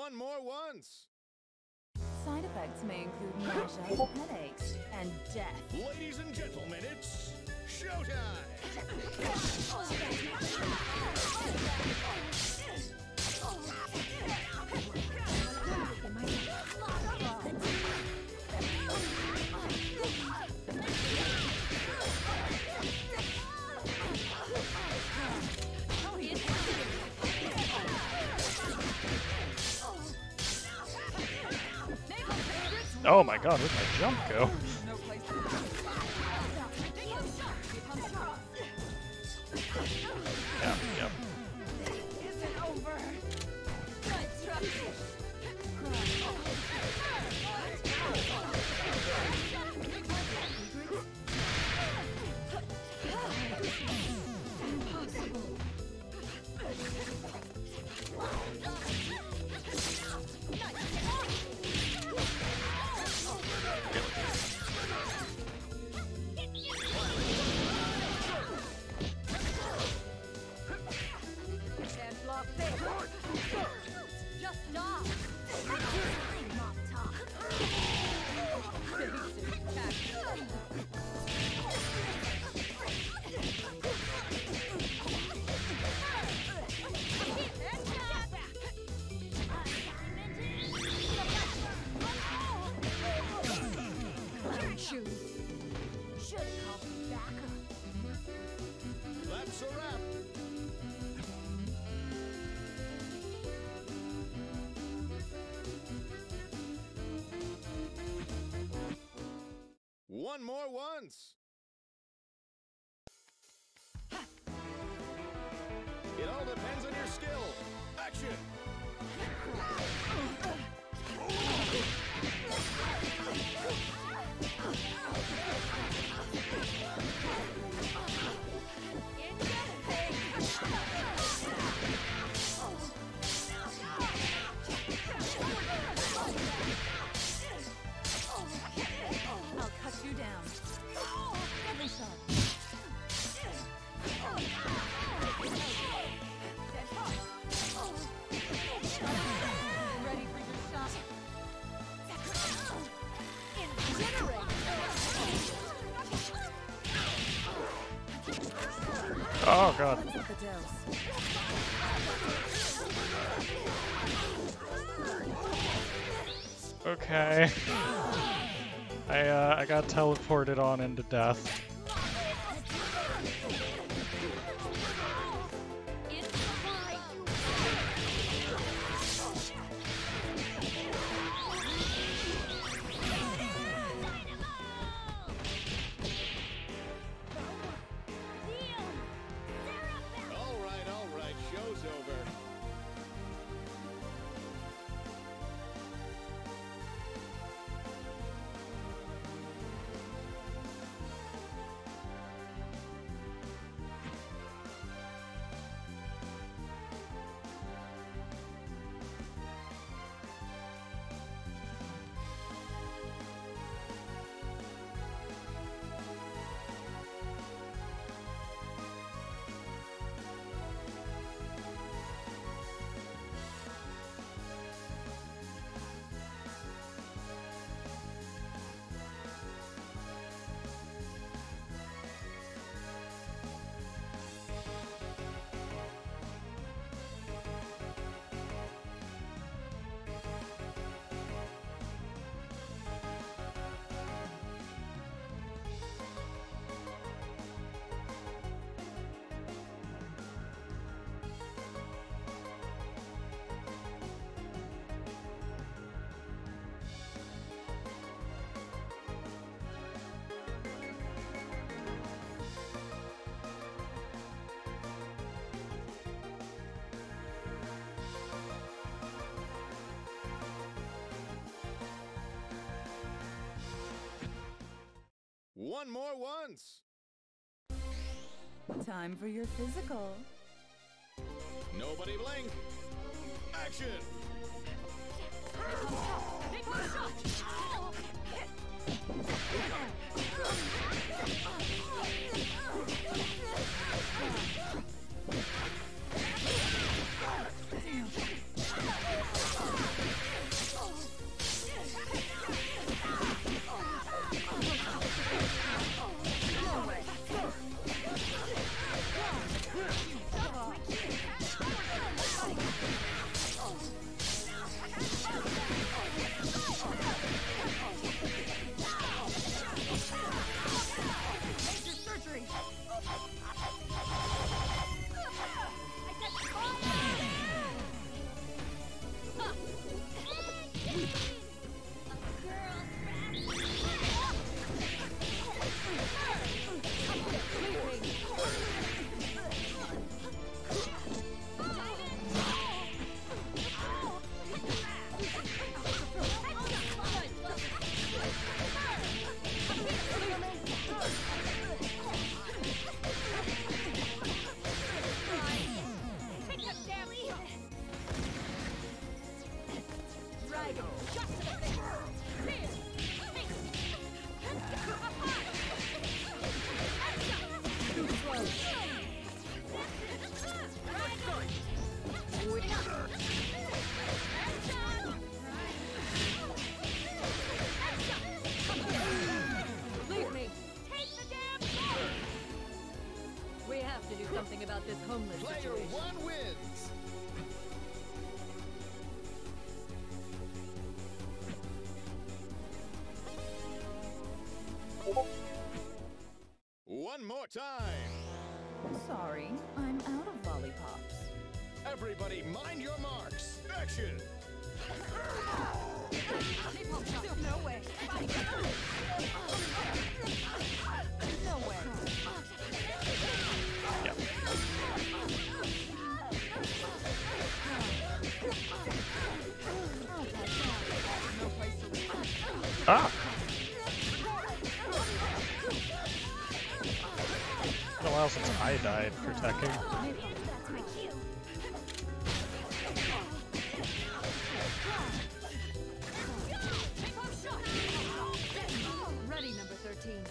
Speaker 3: One more once.
Speaker 6: Side effects may include nausea, headaches, and death.
Speaker 3: Ladies and gentlemen, it's showtime.
Speaker 2: Oh my god, where'd my jump go?
Speaker 4: No place to
Speaker 2: Yeah, yep.
Speaker 4: Isn't over. Can't block this. Just stop. I'm not tough. Basic tactics. Shoot. Should call me back.
Speaker 3: That's a wrap. One more once. It all depends on your skill. Action.
Speaker 6: I'll cut you down. Double shot. Ready for your shot?
Speaker 2: Oh god.
Speaker 6: Let's up the dose.
Speaker 2: Okay. I uh, I got teleported on into death.
Speaker 3: All right, all right. Show's over. One more once.
Speaker 6: Time for your physical.
Speaker 3: Nobody blink. Action.
Speaker 4: Dragon, shot to the face. Spear. Too close. Leave me. Take the damn ball. We have to do something about this homeless
Speaker 3: Player
Speaker 4: situation.
Speaker 3: one wins. One more time.
Speaker 6: Sorry, I'm out of lollipops.
Speaker 3: Everybody mind your marks. Action.
Speaker 6: No way. No way.
Speaker 2: Yeah.
Speaker 6: No place to leave.
Speaker 2: Ah! It's been a while since I died for Tekken.
Speaker 4: Ready, number thirteen.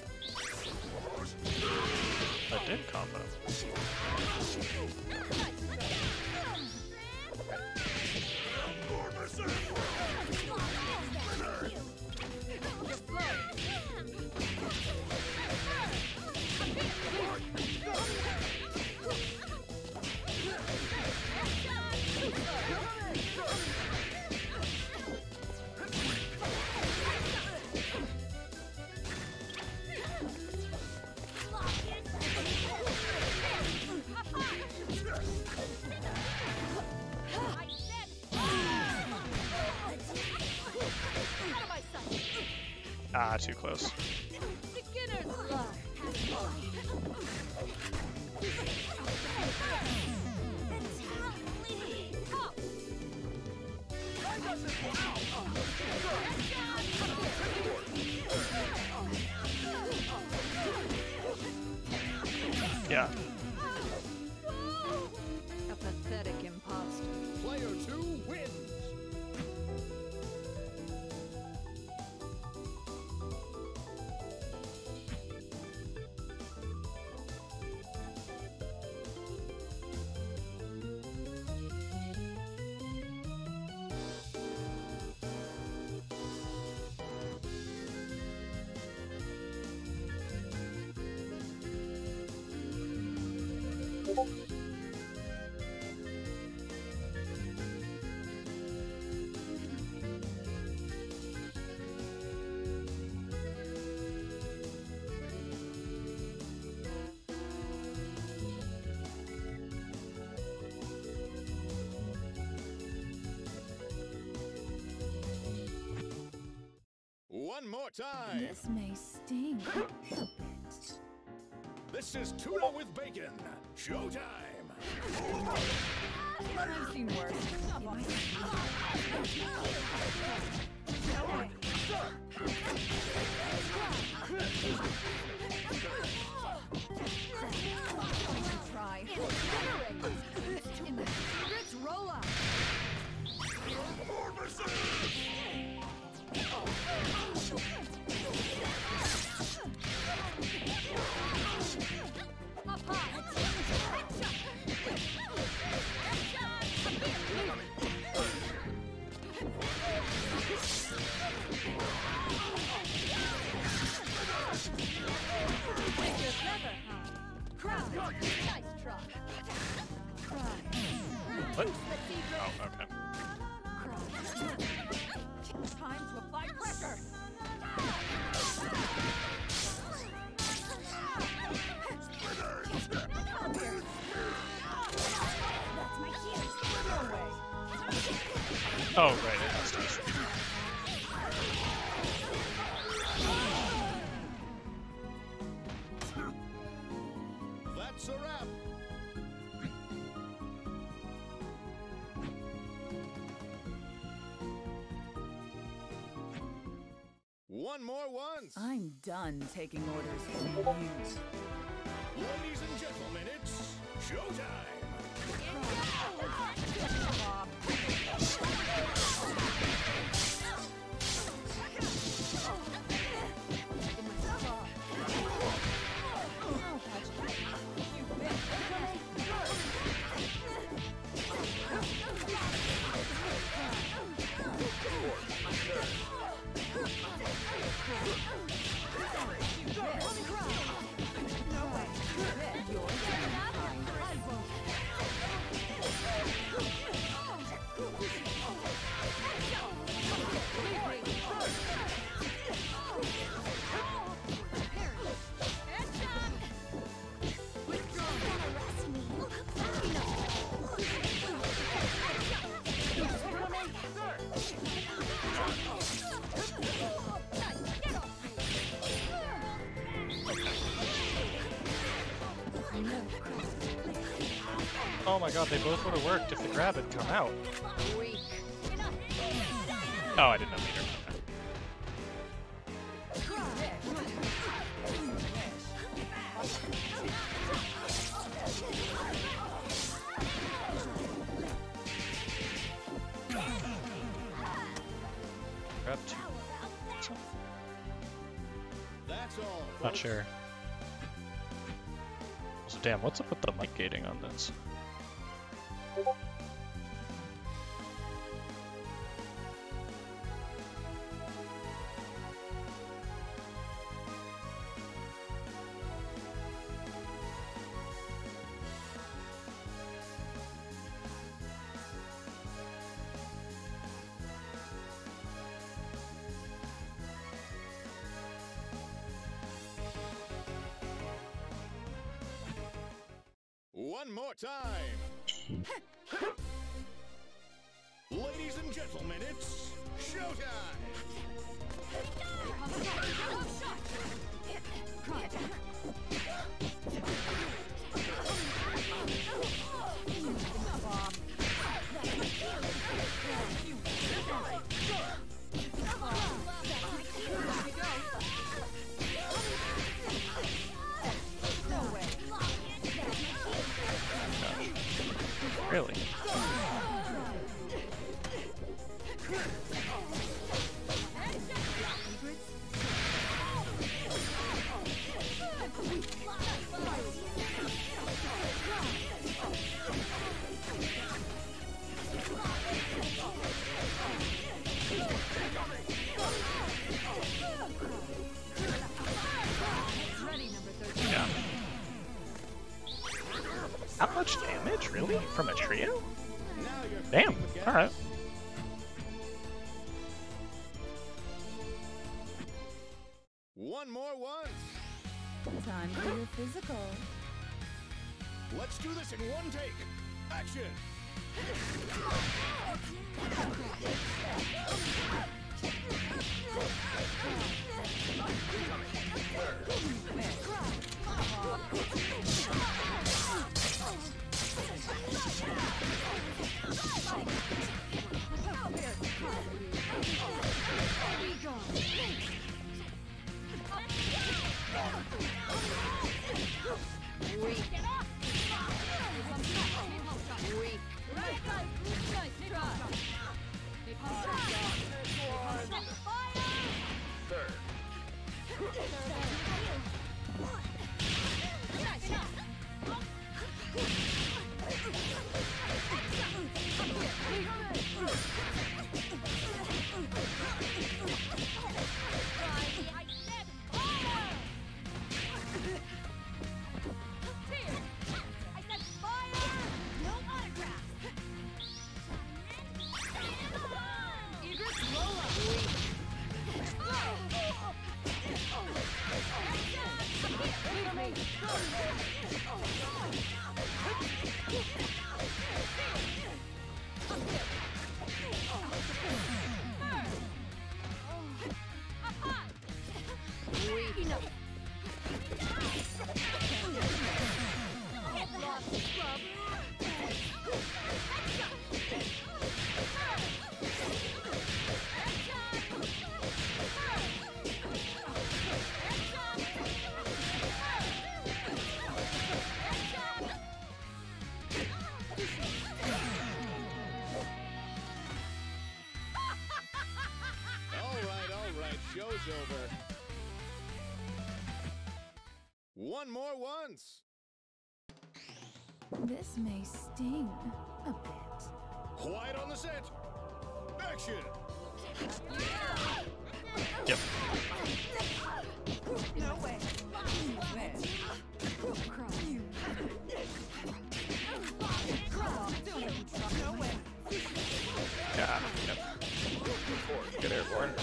Speaker 2: That did combo. Ah, too close.
Speaker 4: Beginner's luck.
Speaker 2: Yeah.
Speaker 4: A pathetic imposter.
Speaker 3: Player two wins. One more time.
Speaker 6: This may sting.
Speaker 3: This is tuna with bacon. Showtime.
Speaker 6: I've seen worse. Try.
Speaker 4: In the Rich roll up. Nice try.
Speaker 2: What? Oh, okay.
Speaker 6: Time to apply pressure. Come here. That's my cue. No way.
Speaker 2: Oh, right, it has to be speed.
Speaker 3: That's a wrap. One more once.
Speaker 6: I'm done taking orders from you.
Speaker 3: Ladies and gentlemen, it's showtime.
Speaker 2: my god, they both would have worked if the grab had come out. Oh, I didn't know meter. Grab two.
Speaker 3: That's all.
Speaker 2: Not sure. So damn, what's up with the mic gating on this?
Speaker 3: One more time. Ladies and gentlemen, it's showtime.
Speaker 2: Really? Yeah. That much damage, really? From a trio? Damn, alright.
Speaker 3: One more once.
Speaker 6: Time for your physical.
Speaker 3: Let's do this in one take. Action. Show's over. One more once.
Speaker 6: This may sting a bit.
Speaker 3: Quiet on the set. Action.
Speaker 2: Yep.
Speaker 6: No way. No way.
Speaker 2: Yeah. Yep. Good airborne.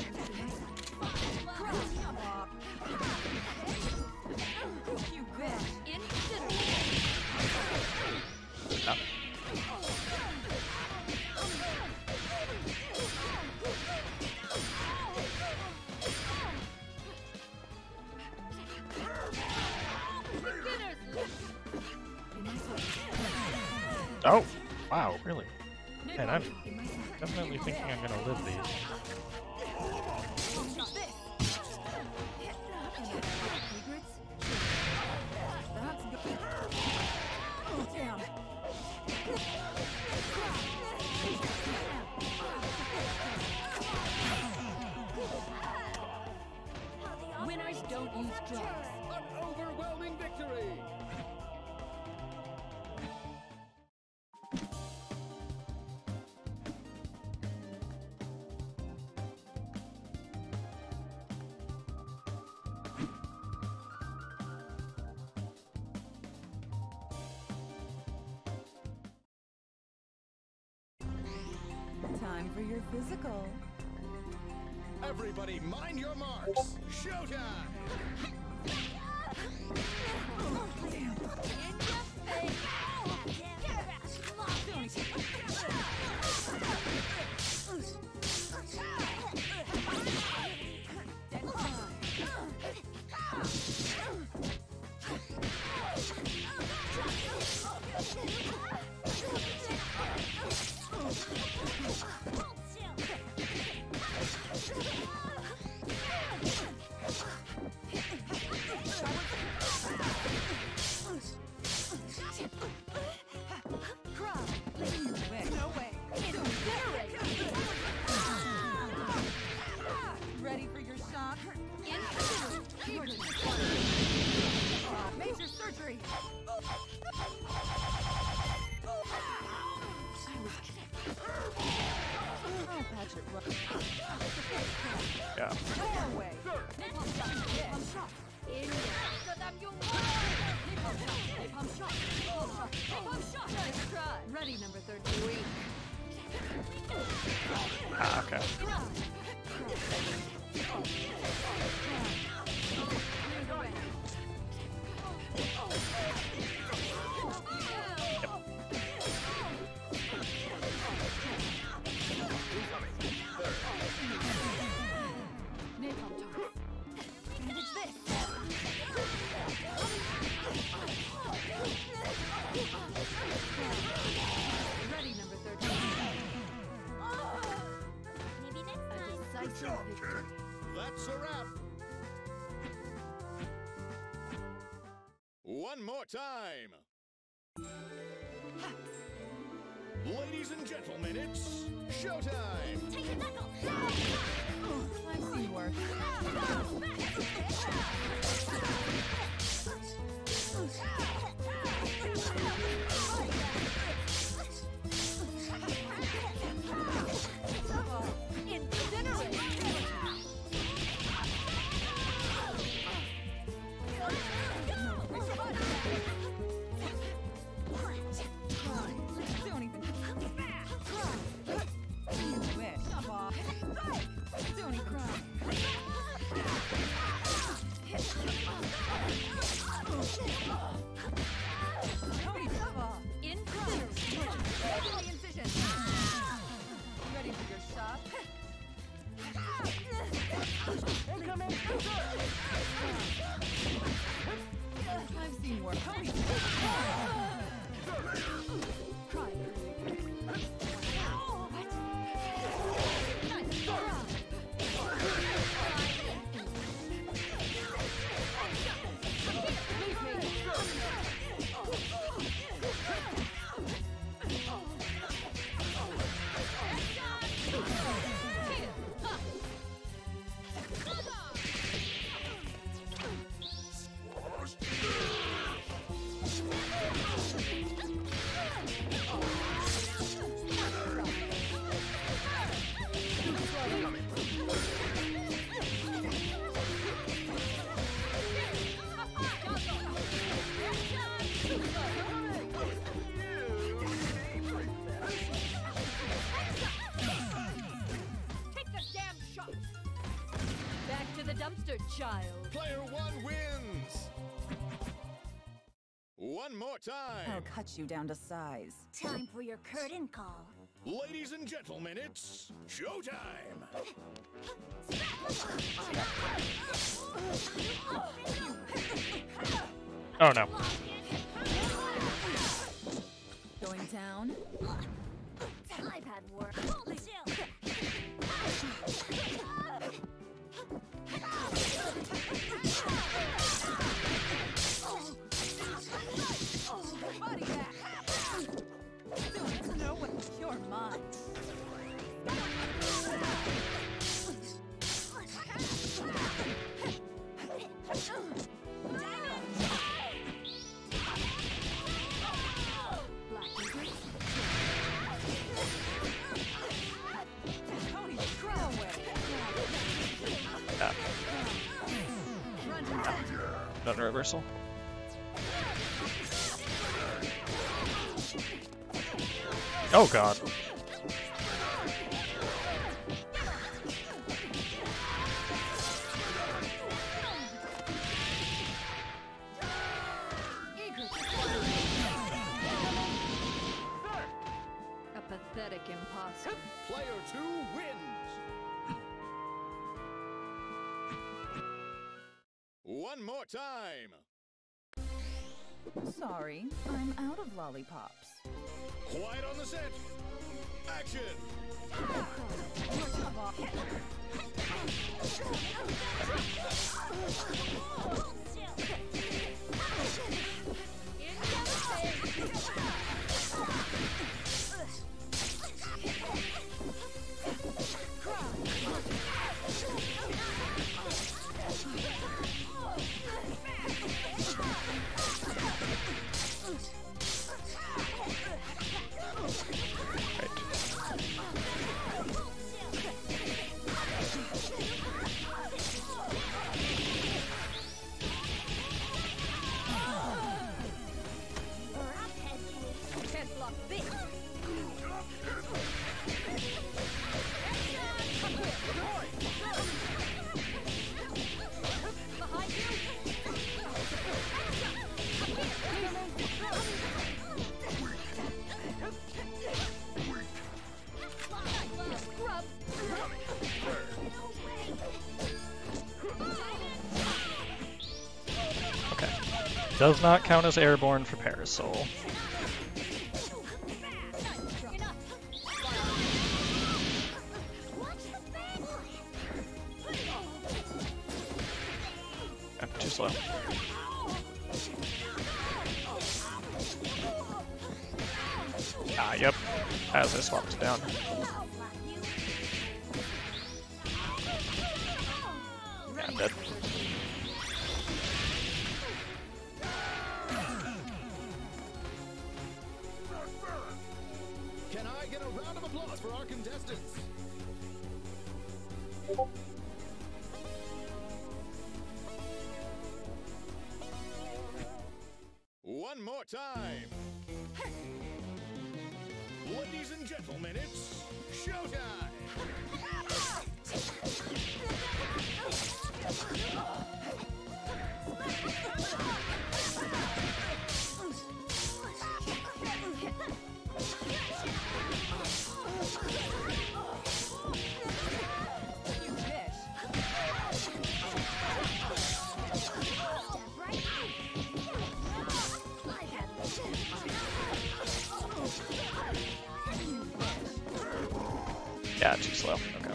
Speaker 2: Up. Oh, wow, really? Man, I'm definitely thinking I'm gonna live these.
Speaker 4: Winners don't use drugs.
Speaker 3: An overwhelming victory.
Speaker 6: Time for your physical.
Speaker 3: Everybody mind your marks. Showtime.
Speaker 6: Ready for your shot? Major surgery. I'll patch it right.
Speaker 2: Yeah.
Speaker 6: Away.
Speaker 4: Ready, number thirteen.
Speaker 2: Ah, okay.
Speaker 4: Ready, number thirteen.
Speaker 5: Maybe next
Speaker 4: A
Speaker 5: time.
Speaker 4: decisive victory.
Speaker 3: That's a wrap. One more time. Ladies and gentlemen, it's showtime.
Speaker 5: Take your knuckle.
Speaker 6: I've seen worse. Don't even cry. You wish. Don't even cry. Tony Sava.
Speaker 4: In progress.
Speaker 6: Deadly incision. Ready for your shot? I've seen worse. Tony.
Speaker 4: Cry. Take the damn shot. Back to the dumpster, child.
Speaker 3: Player one wins. One more time.
Speaker 6: I'll cut you down to size.
Speaker 5: Time for your curtain call.
Speaker 3: Ladies and gentlemen, it's showtime.
Speaker 2: Oh no.
Speaker 6: Don't going down.
Speaker 5: I've had work. Hold still.
Speaker 6: Body back. Don't know what you're mine.
Speaker 2: Yeah. Not a reversal. Oh god.
Speaker 4: A pathetic imposter.
Speaker 3: Player two wins. One more time.
Speaker 6: Sorry, I'm out of lollipops.
Speaker 3: Quiet on the set. Action.
Speaker 2: Okay. Does not count as airborne for Parasol. Okay, too slow. Ah, yep. As I swapped it down. Yeah, I'm dead.
Speaker 3: Can I get a round of applause for our contestants? One more time. Ladies and gentlemen, it's showtime.
Speaker 2: Yeah, too slow. Okay.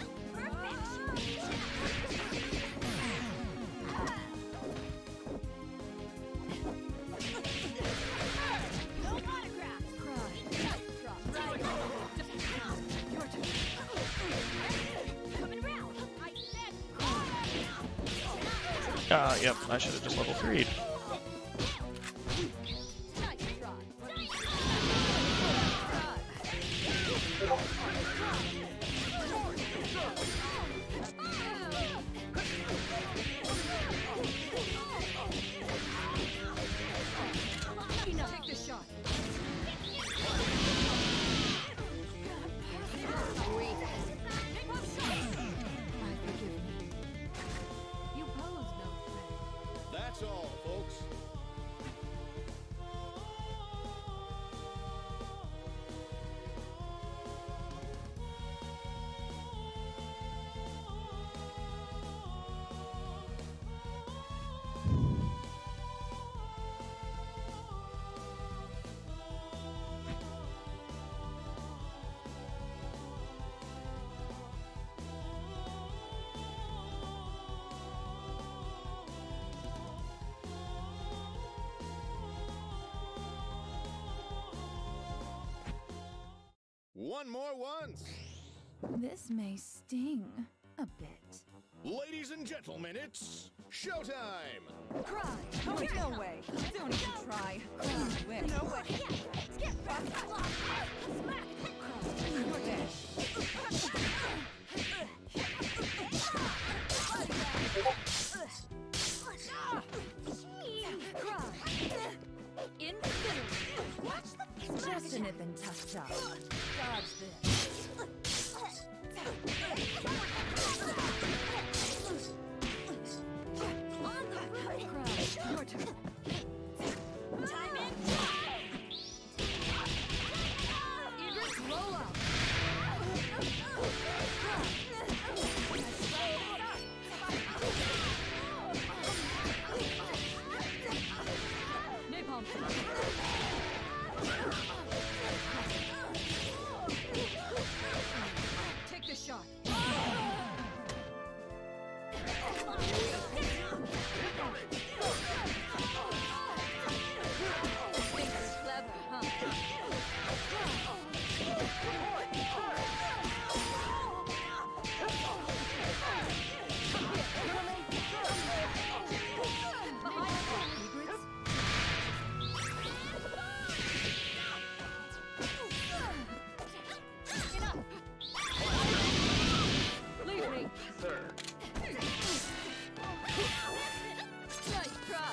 Speaker 2: Ah, uh, yep, I should have just level three'd.
Speaker 3: That's all, folks. One more once.
Speaker 6: This may sting a bit.
Speaker 3: Ladies and gentlemen, it's showtime.
Speaker 6: Cry! Oh, no way! Don't even try. No way. No way. More dash. Just a nip and tuck job. Dodge this. Your turn.
Speaker 4: Time in. Idris, roll up. Napalm. Take the shot. Clever, huh? Leave me. Nice try.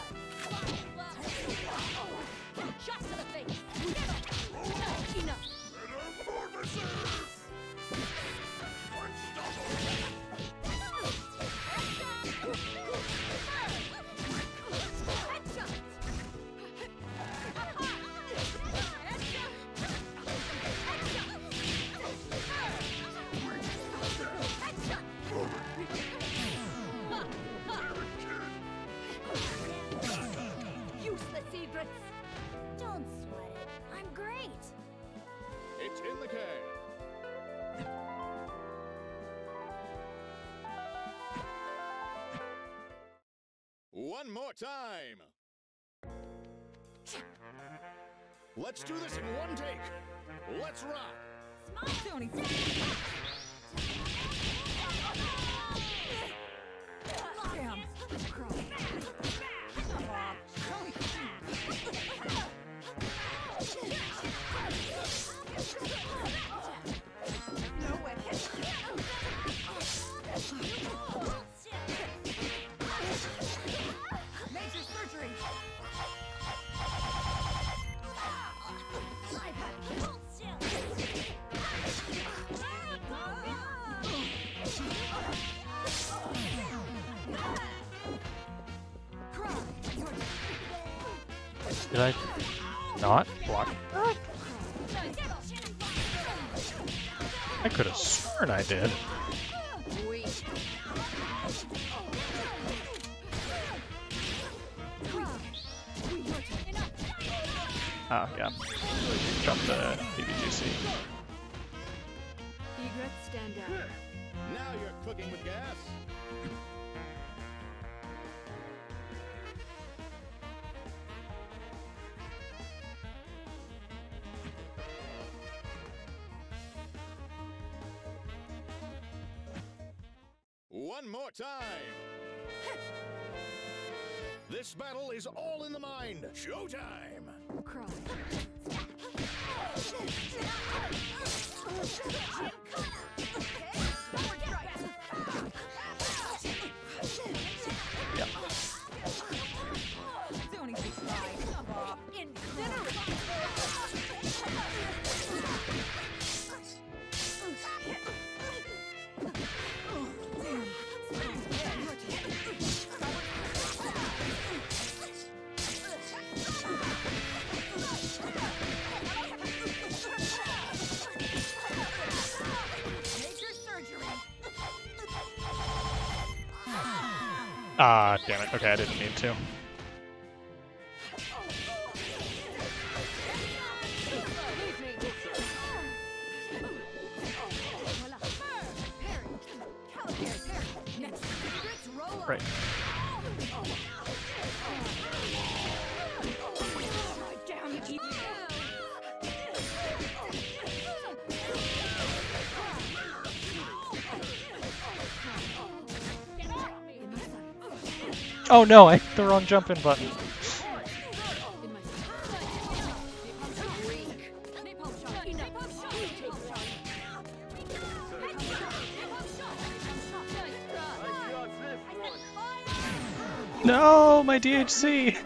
Speaker 4: Shots to the face. Enough.
Speaker 5: Useless egrets. Don't sweat it. I'm great.
Speaker 3: It's in the can. One more time. Let's do this in one take. Let's rock.
Speaker 6: Don't even. Damn. Cry. No way. Major surgery.
Speaker 2: Did I not block? I could have sworn I did. Oh, yeah. Jump the B B G C.
Speaker 4: Egrets, stand down.
Speaker 3: Now you're cooking with gas. One more time. This battle is all in the mind. Showtime.
Speaker 4: Cry.
Speaker 2: Yeah.
Speaker 6: Don't even try. Come off.
Speaker 2: Ah, damn it. Okay, I didn't mean to. Right. Oh no, I hit the wrong jump-in button. No, my D H C!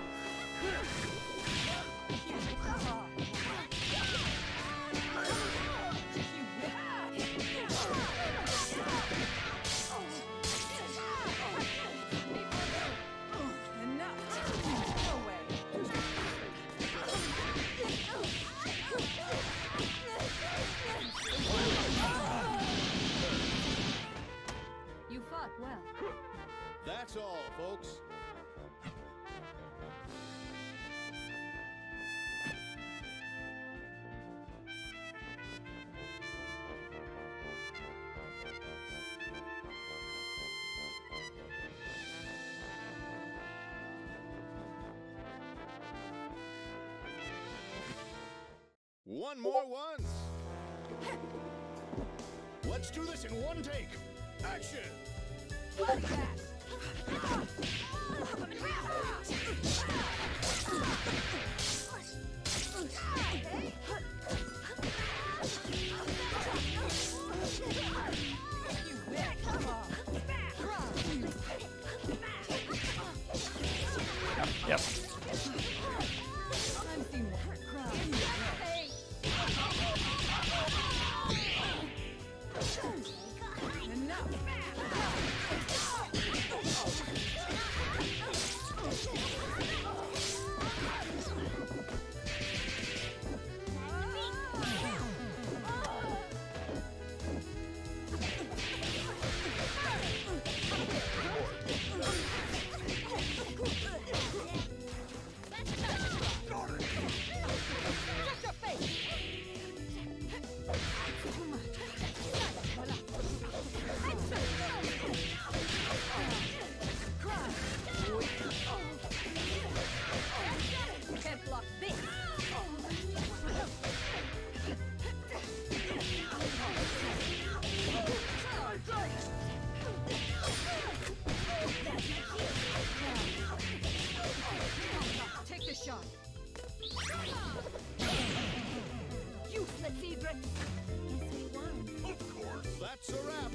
Speaker 4: You fought well.
Speaker 3: That's all, folks. One more once. Let's do this in one take. Action.
Speaker 2: Yep. That's a wrap.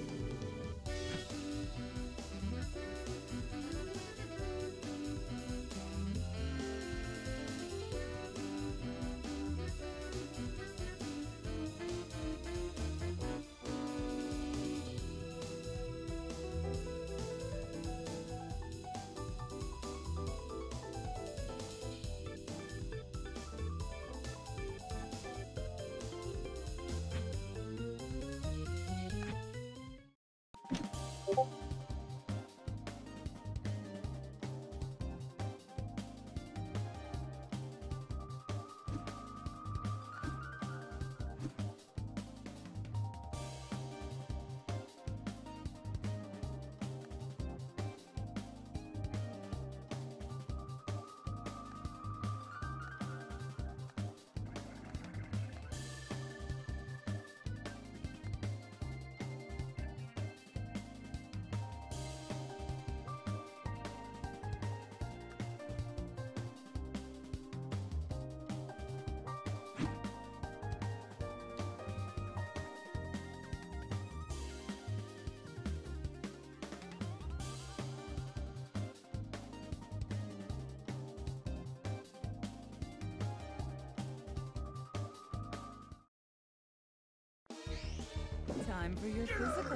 Speaker 6: Time for your physical.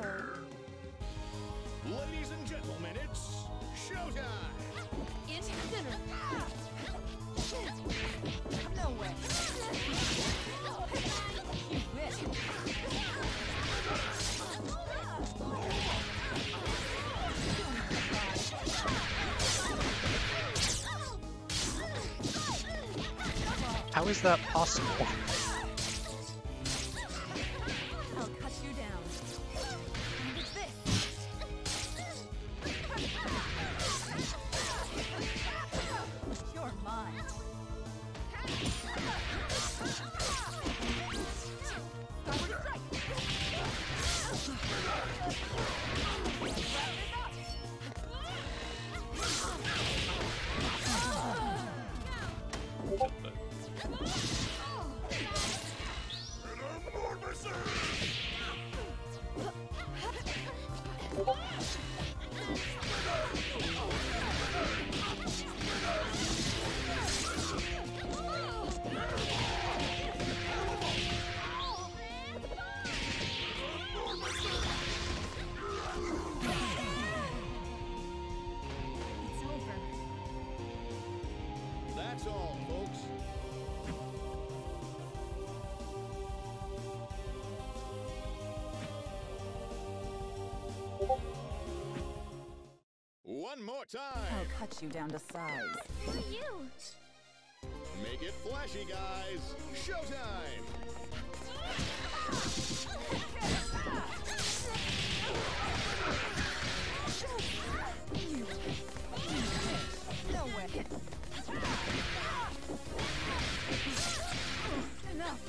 Speaker 3: Ladies and gentlemen, it's showtime.
Speaker 4: In center.
Speaker 6: No way. You wish.
Speaker 2: How is that possible?
Speaker 6: I'll cut you down. It's this. You're mine.
Speaker 3: One more
Speaker 6: I'll
Speaker 3: time.
Speaker 6: cut you down to size.
Speaker 5: Who are you?
Speaker 3: Make it flashy, guys. Showtime.
Speaker 6: No way. Enough.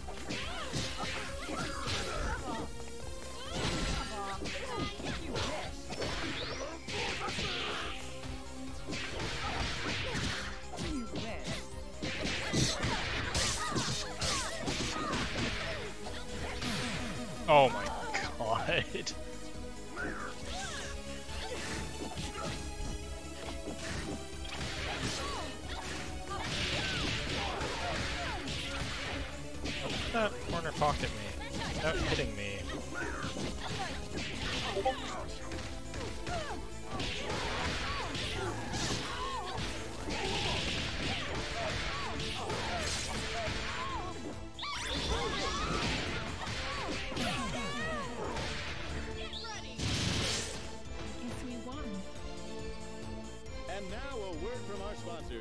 Speaker 6: You wish. You wish.
Speaker 2: Oh my god. That corner pocket me without hitting me.
Speaker 4: Guess we won.
Speaker 3: And now a word from our sponsors.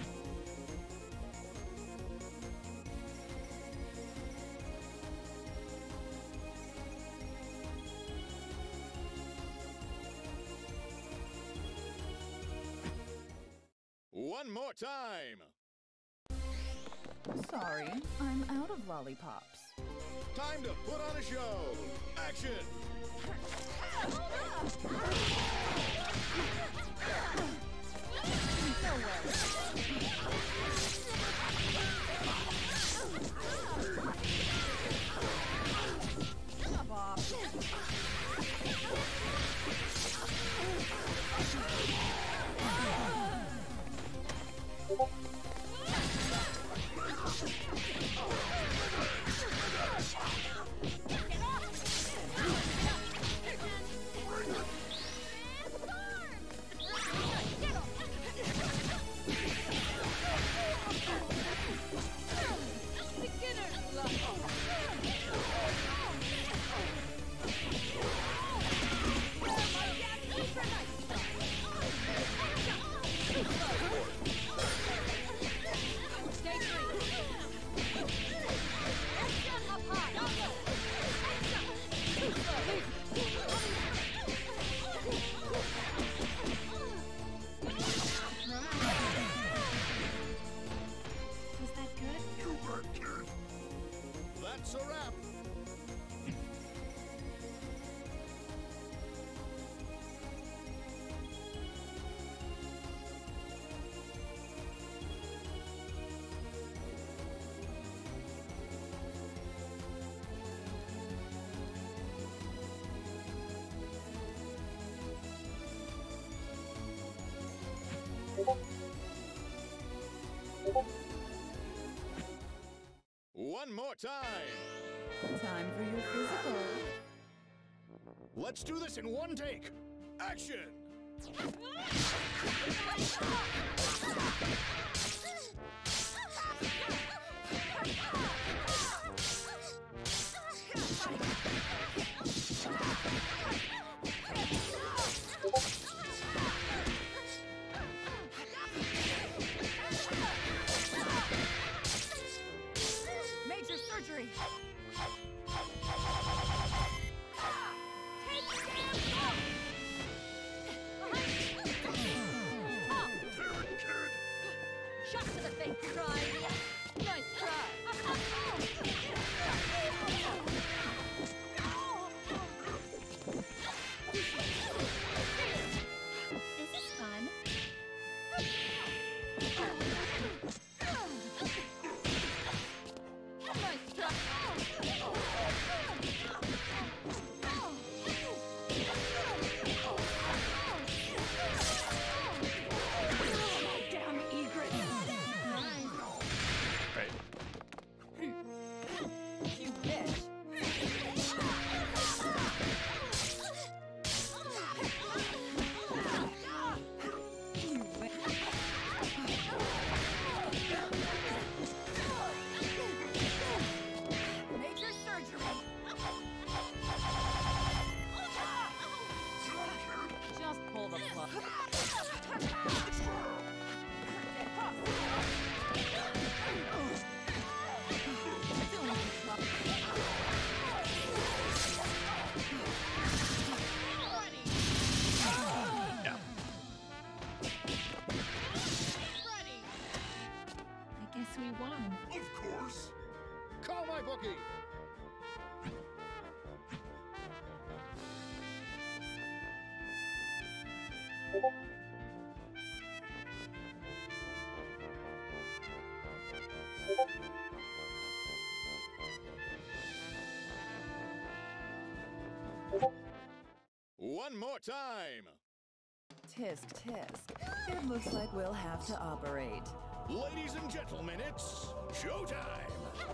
Speaker 3: One more time.
Speaker 6: Sorry, I'm out of lollipops.
Speaker 3: Time to put on a show. Action.
Speaker 6: No way. Come off.
Speaker 4: Was that good?
Speaker 3: That's a wrap. One more time.
Speaker 6: Time for your physical.
Speaker 3: Let's do this in one take. Action.
Speaker 6: Major surgery.
Speaker 5: Shot to the face, try.
Speaker 3: One more time.
Speaker 6: Tisk, tisk. It looks like we'll have to operate.
Speaker 3: Ladies and gentlemen, it's showtime.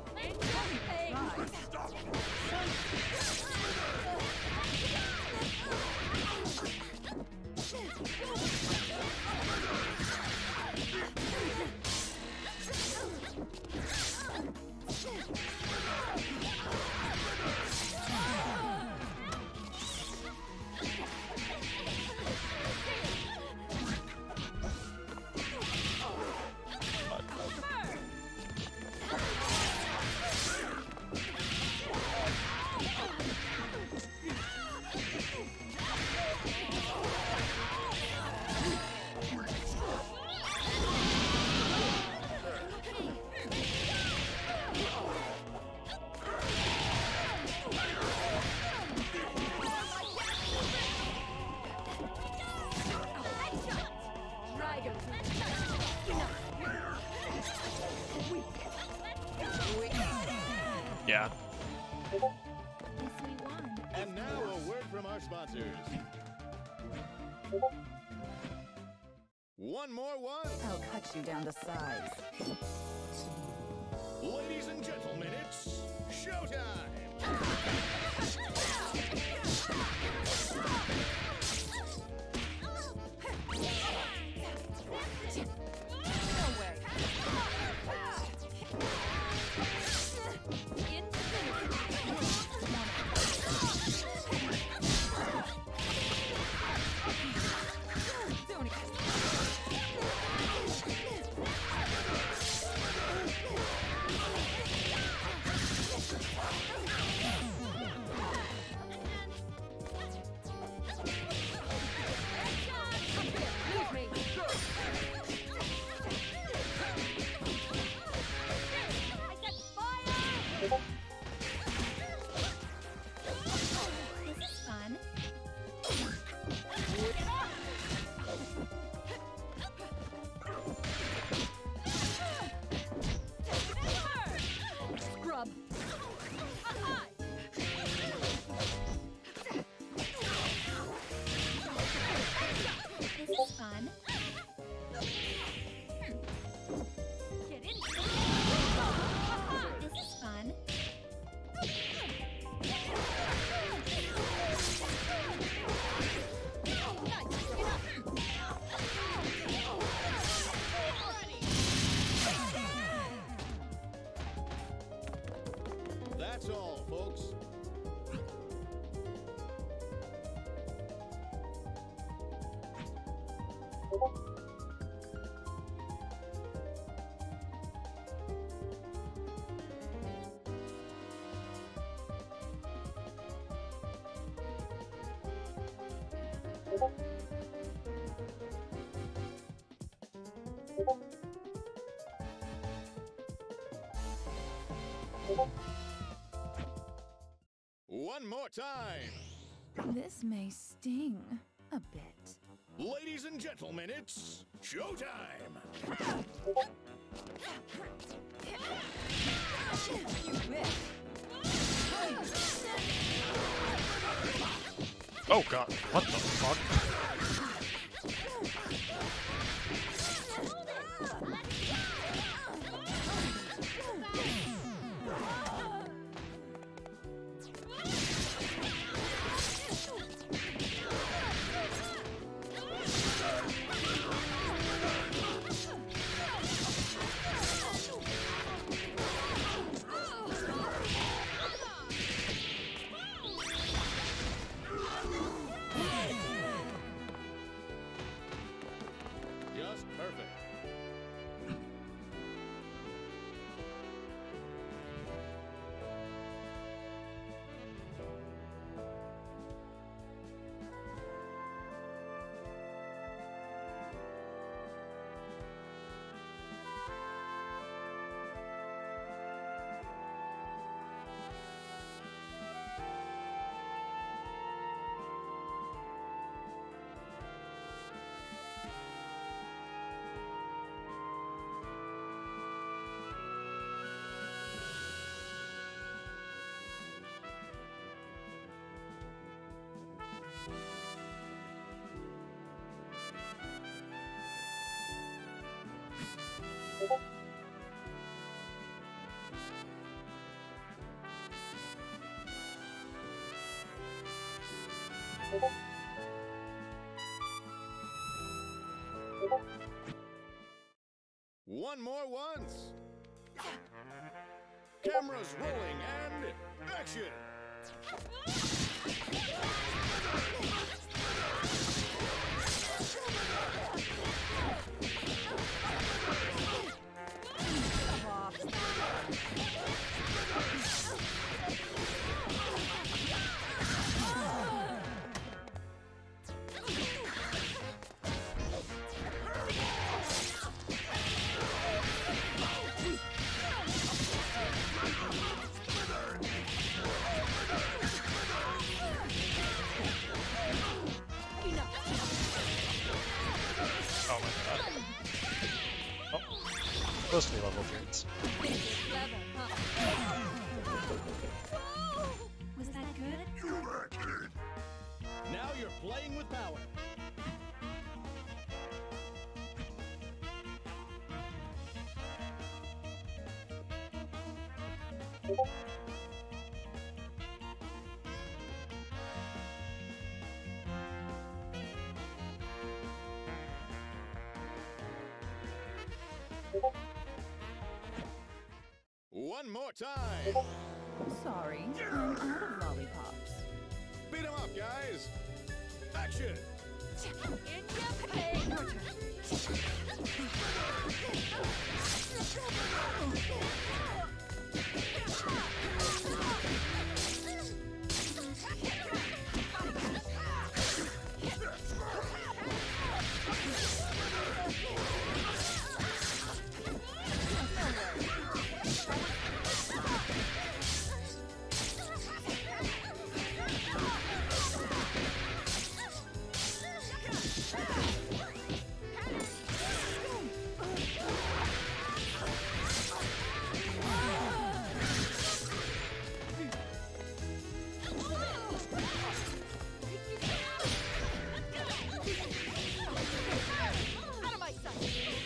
Speaker 2: Yeah.
Speaker 3: And now a word from our sponsors. One more one.
Speaker 6: I'll cut you down to size.
Speaker 3: Ladies and gentlemen, it's showtime. That's all, folks. One more time.
Speaker 6: This may sting a bit.
Speaker 3: Ladies and gentlemen, it's showtime.
Speaker 6: You wish.
Speaker 2: Oh god, what the fuck?
Speaker 3: One more once. Cameras rolling and action.
Speaker 2: Oh my god. Oh. Supposed to be level threes.
Speaker 6: Was that good?
Speaker 7: You like it?
Speaker 3: Now you're playing with power. One more time.
Speaker 6: Sorry, I'm out of lollipops.
Speaker 3: Beat 'em up, guys. Action.
Speaker 4: In your face! Your turn. Out of my sight!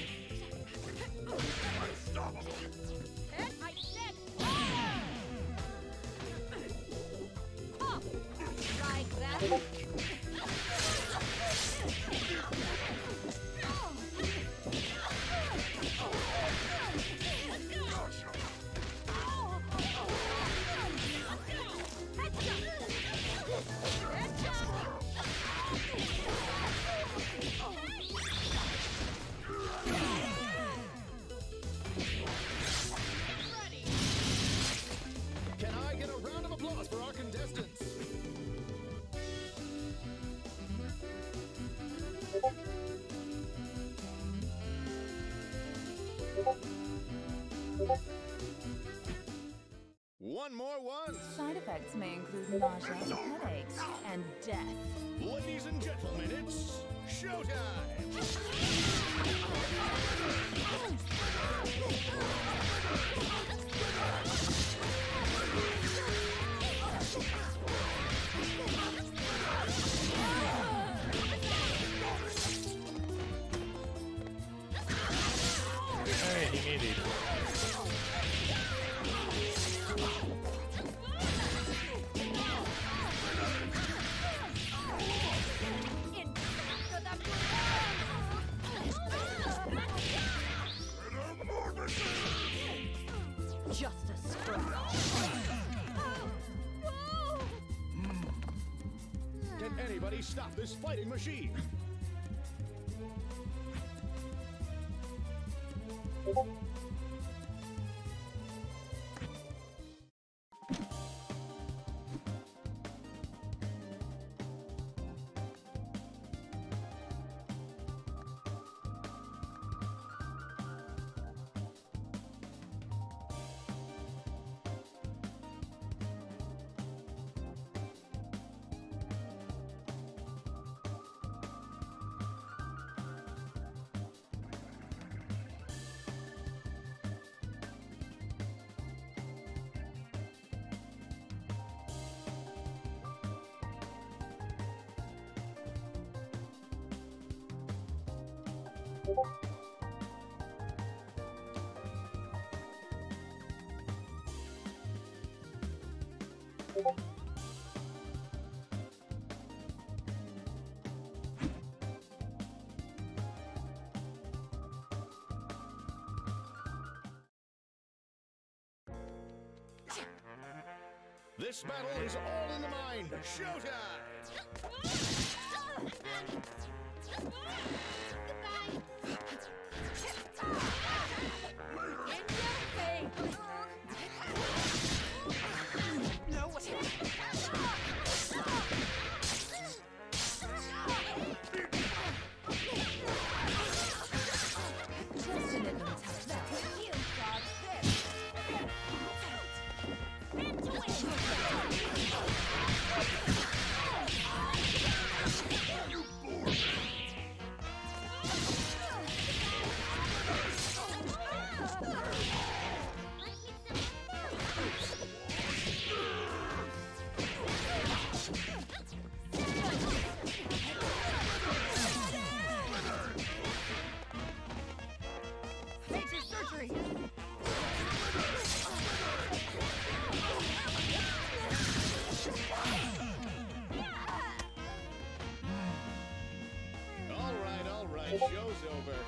Speaker 7: Unstoppable.
Speaker 4: Head, I said! Huh. Like that?
Speaker 3: Can I get a round of applause for our contestants? One more once.
Speaker 6: Side effects may include nausea, headaches, and death.
Speaker 3: Ladies and gentlemen, it's showtime.
Speaker 2: Hey, he needed.
Speaker 6: Just a scratch.
Speaker 3: Can anybody stop this fighting machine? This battle is all in the mind. Showtime! All right, all right, show's over.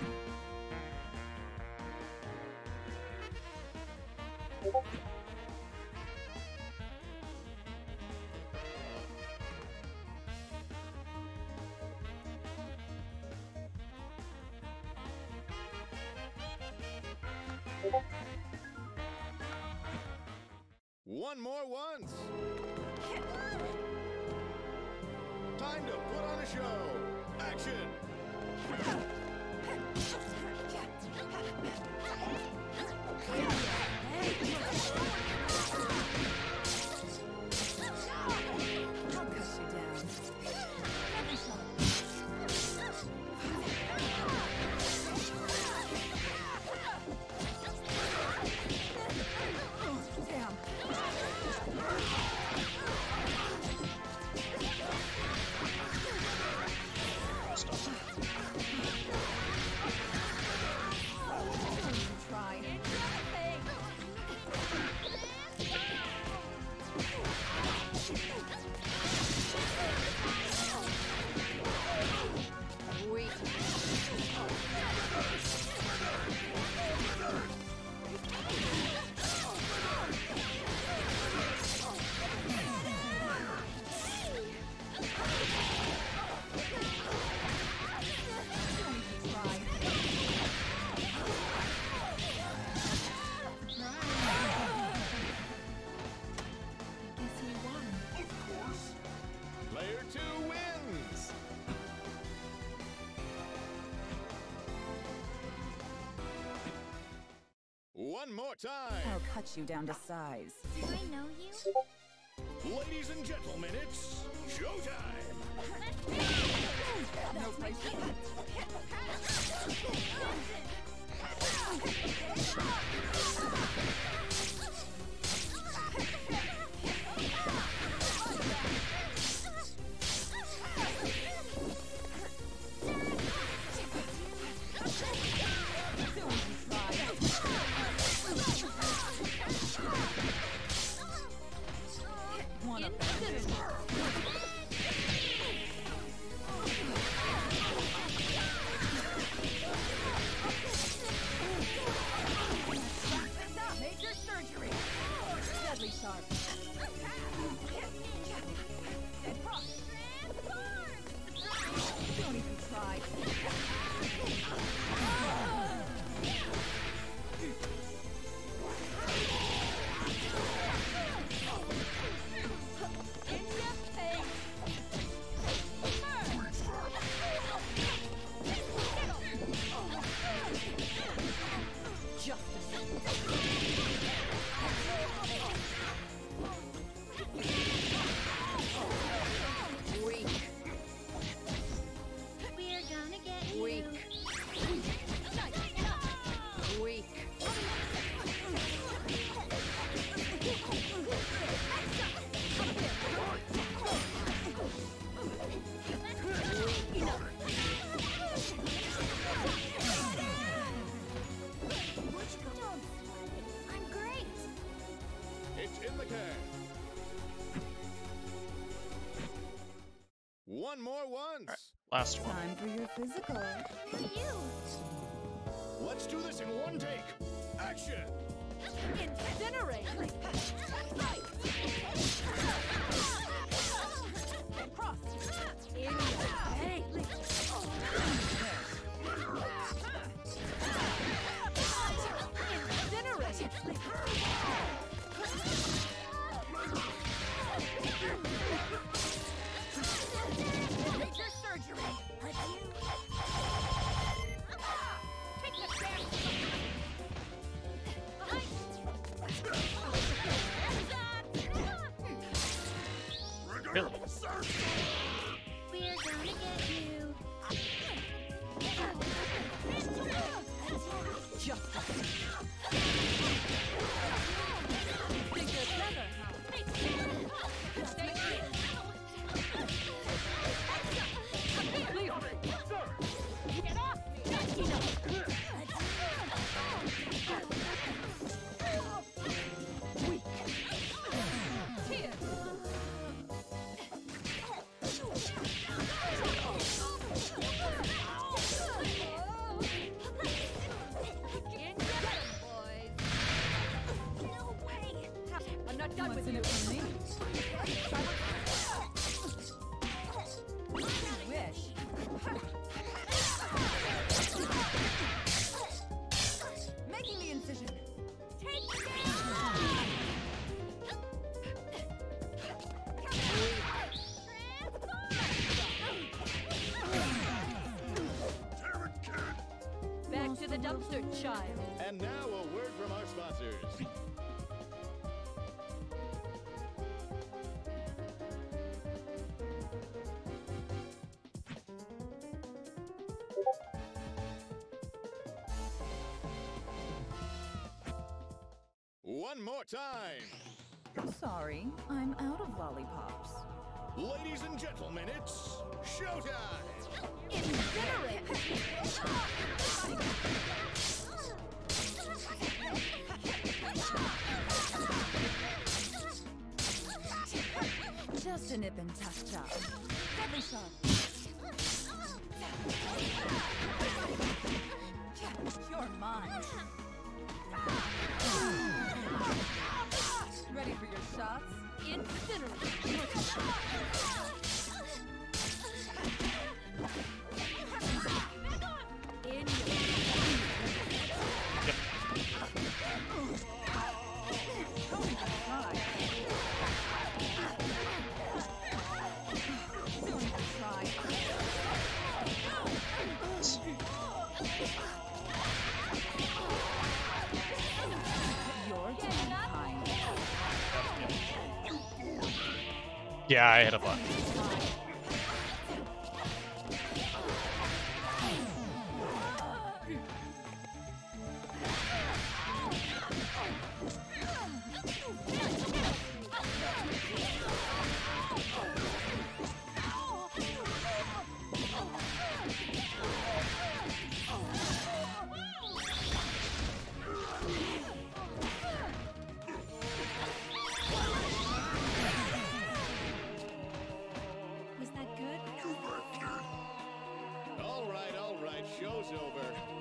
Speaker 3: One more once. Time to put on a show. Action! Player two wins! One more time!
Speaker 6: I'll cut you down to size.
Speaker 5: Do I know you?
Speaker 3: Ladies and gentlemen, it's showtime!
Speaker 6: No place. One of them.
Speaker 3: One more once.
Speaker 2: Last one.
Speaker 6: Time for your physical.
Speaker 3: Let's do this in one take. Action.
Speaker 4: Incinerate! Cross! In your way! Incinerate! Major surgery! Take the damage!
Speaker 2: Really?
Speaker 5: We're gonna get you.
Speaker 4: Justice! Think you're clever, huh? Stay clear! Clear! Get off me! Weak! Tear! I'm not done with
Speaker 6: What's in
Speaker 4: you.
Speaker 6: it for me? Wish. Making the incision.
Speaker 4: Back to the dumpster, child.
Speaker 3: And now a word from our sponsors. One more time.
Speaker 6: Sorry, I'm out of lollipops.
Speaker 3: Ladies and gentlemen, it's showtime.
Speaker 6: Just a nip and tuck job. Deadly shot. You're mine. Ready for your shots?
Speaker 4: In your
Speaker 6: Try. Don't even try. You're getting behind.
Speaker 2: Yeah, I hit a button.
Speaker 4: Was that good?
Speaker 3: All right, all right, show's over.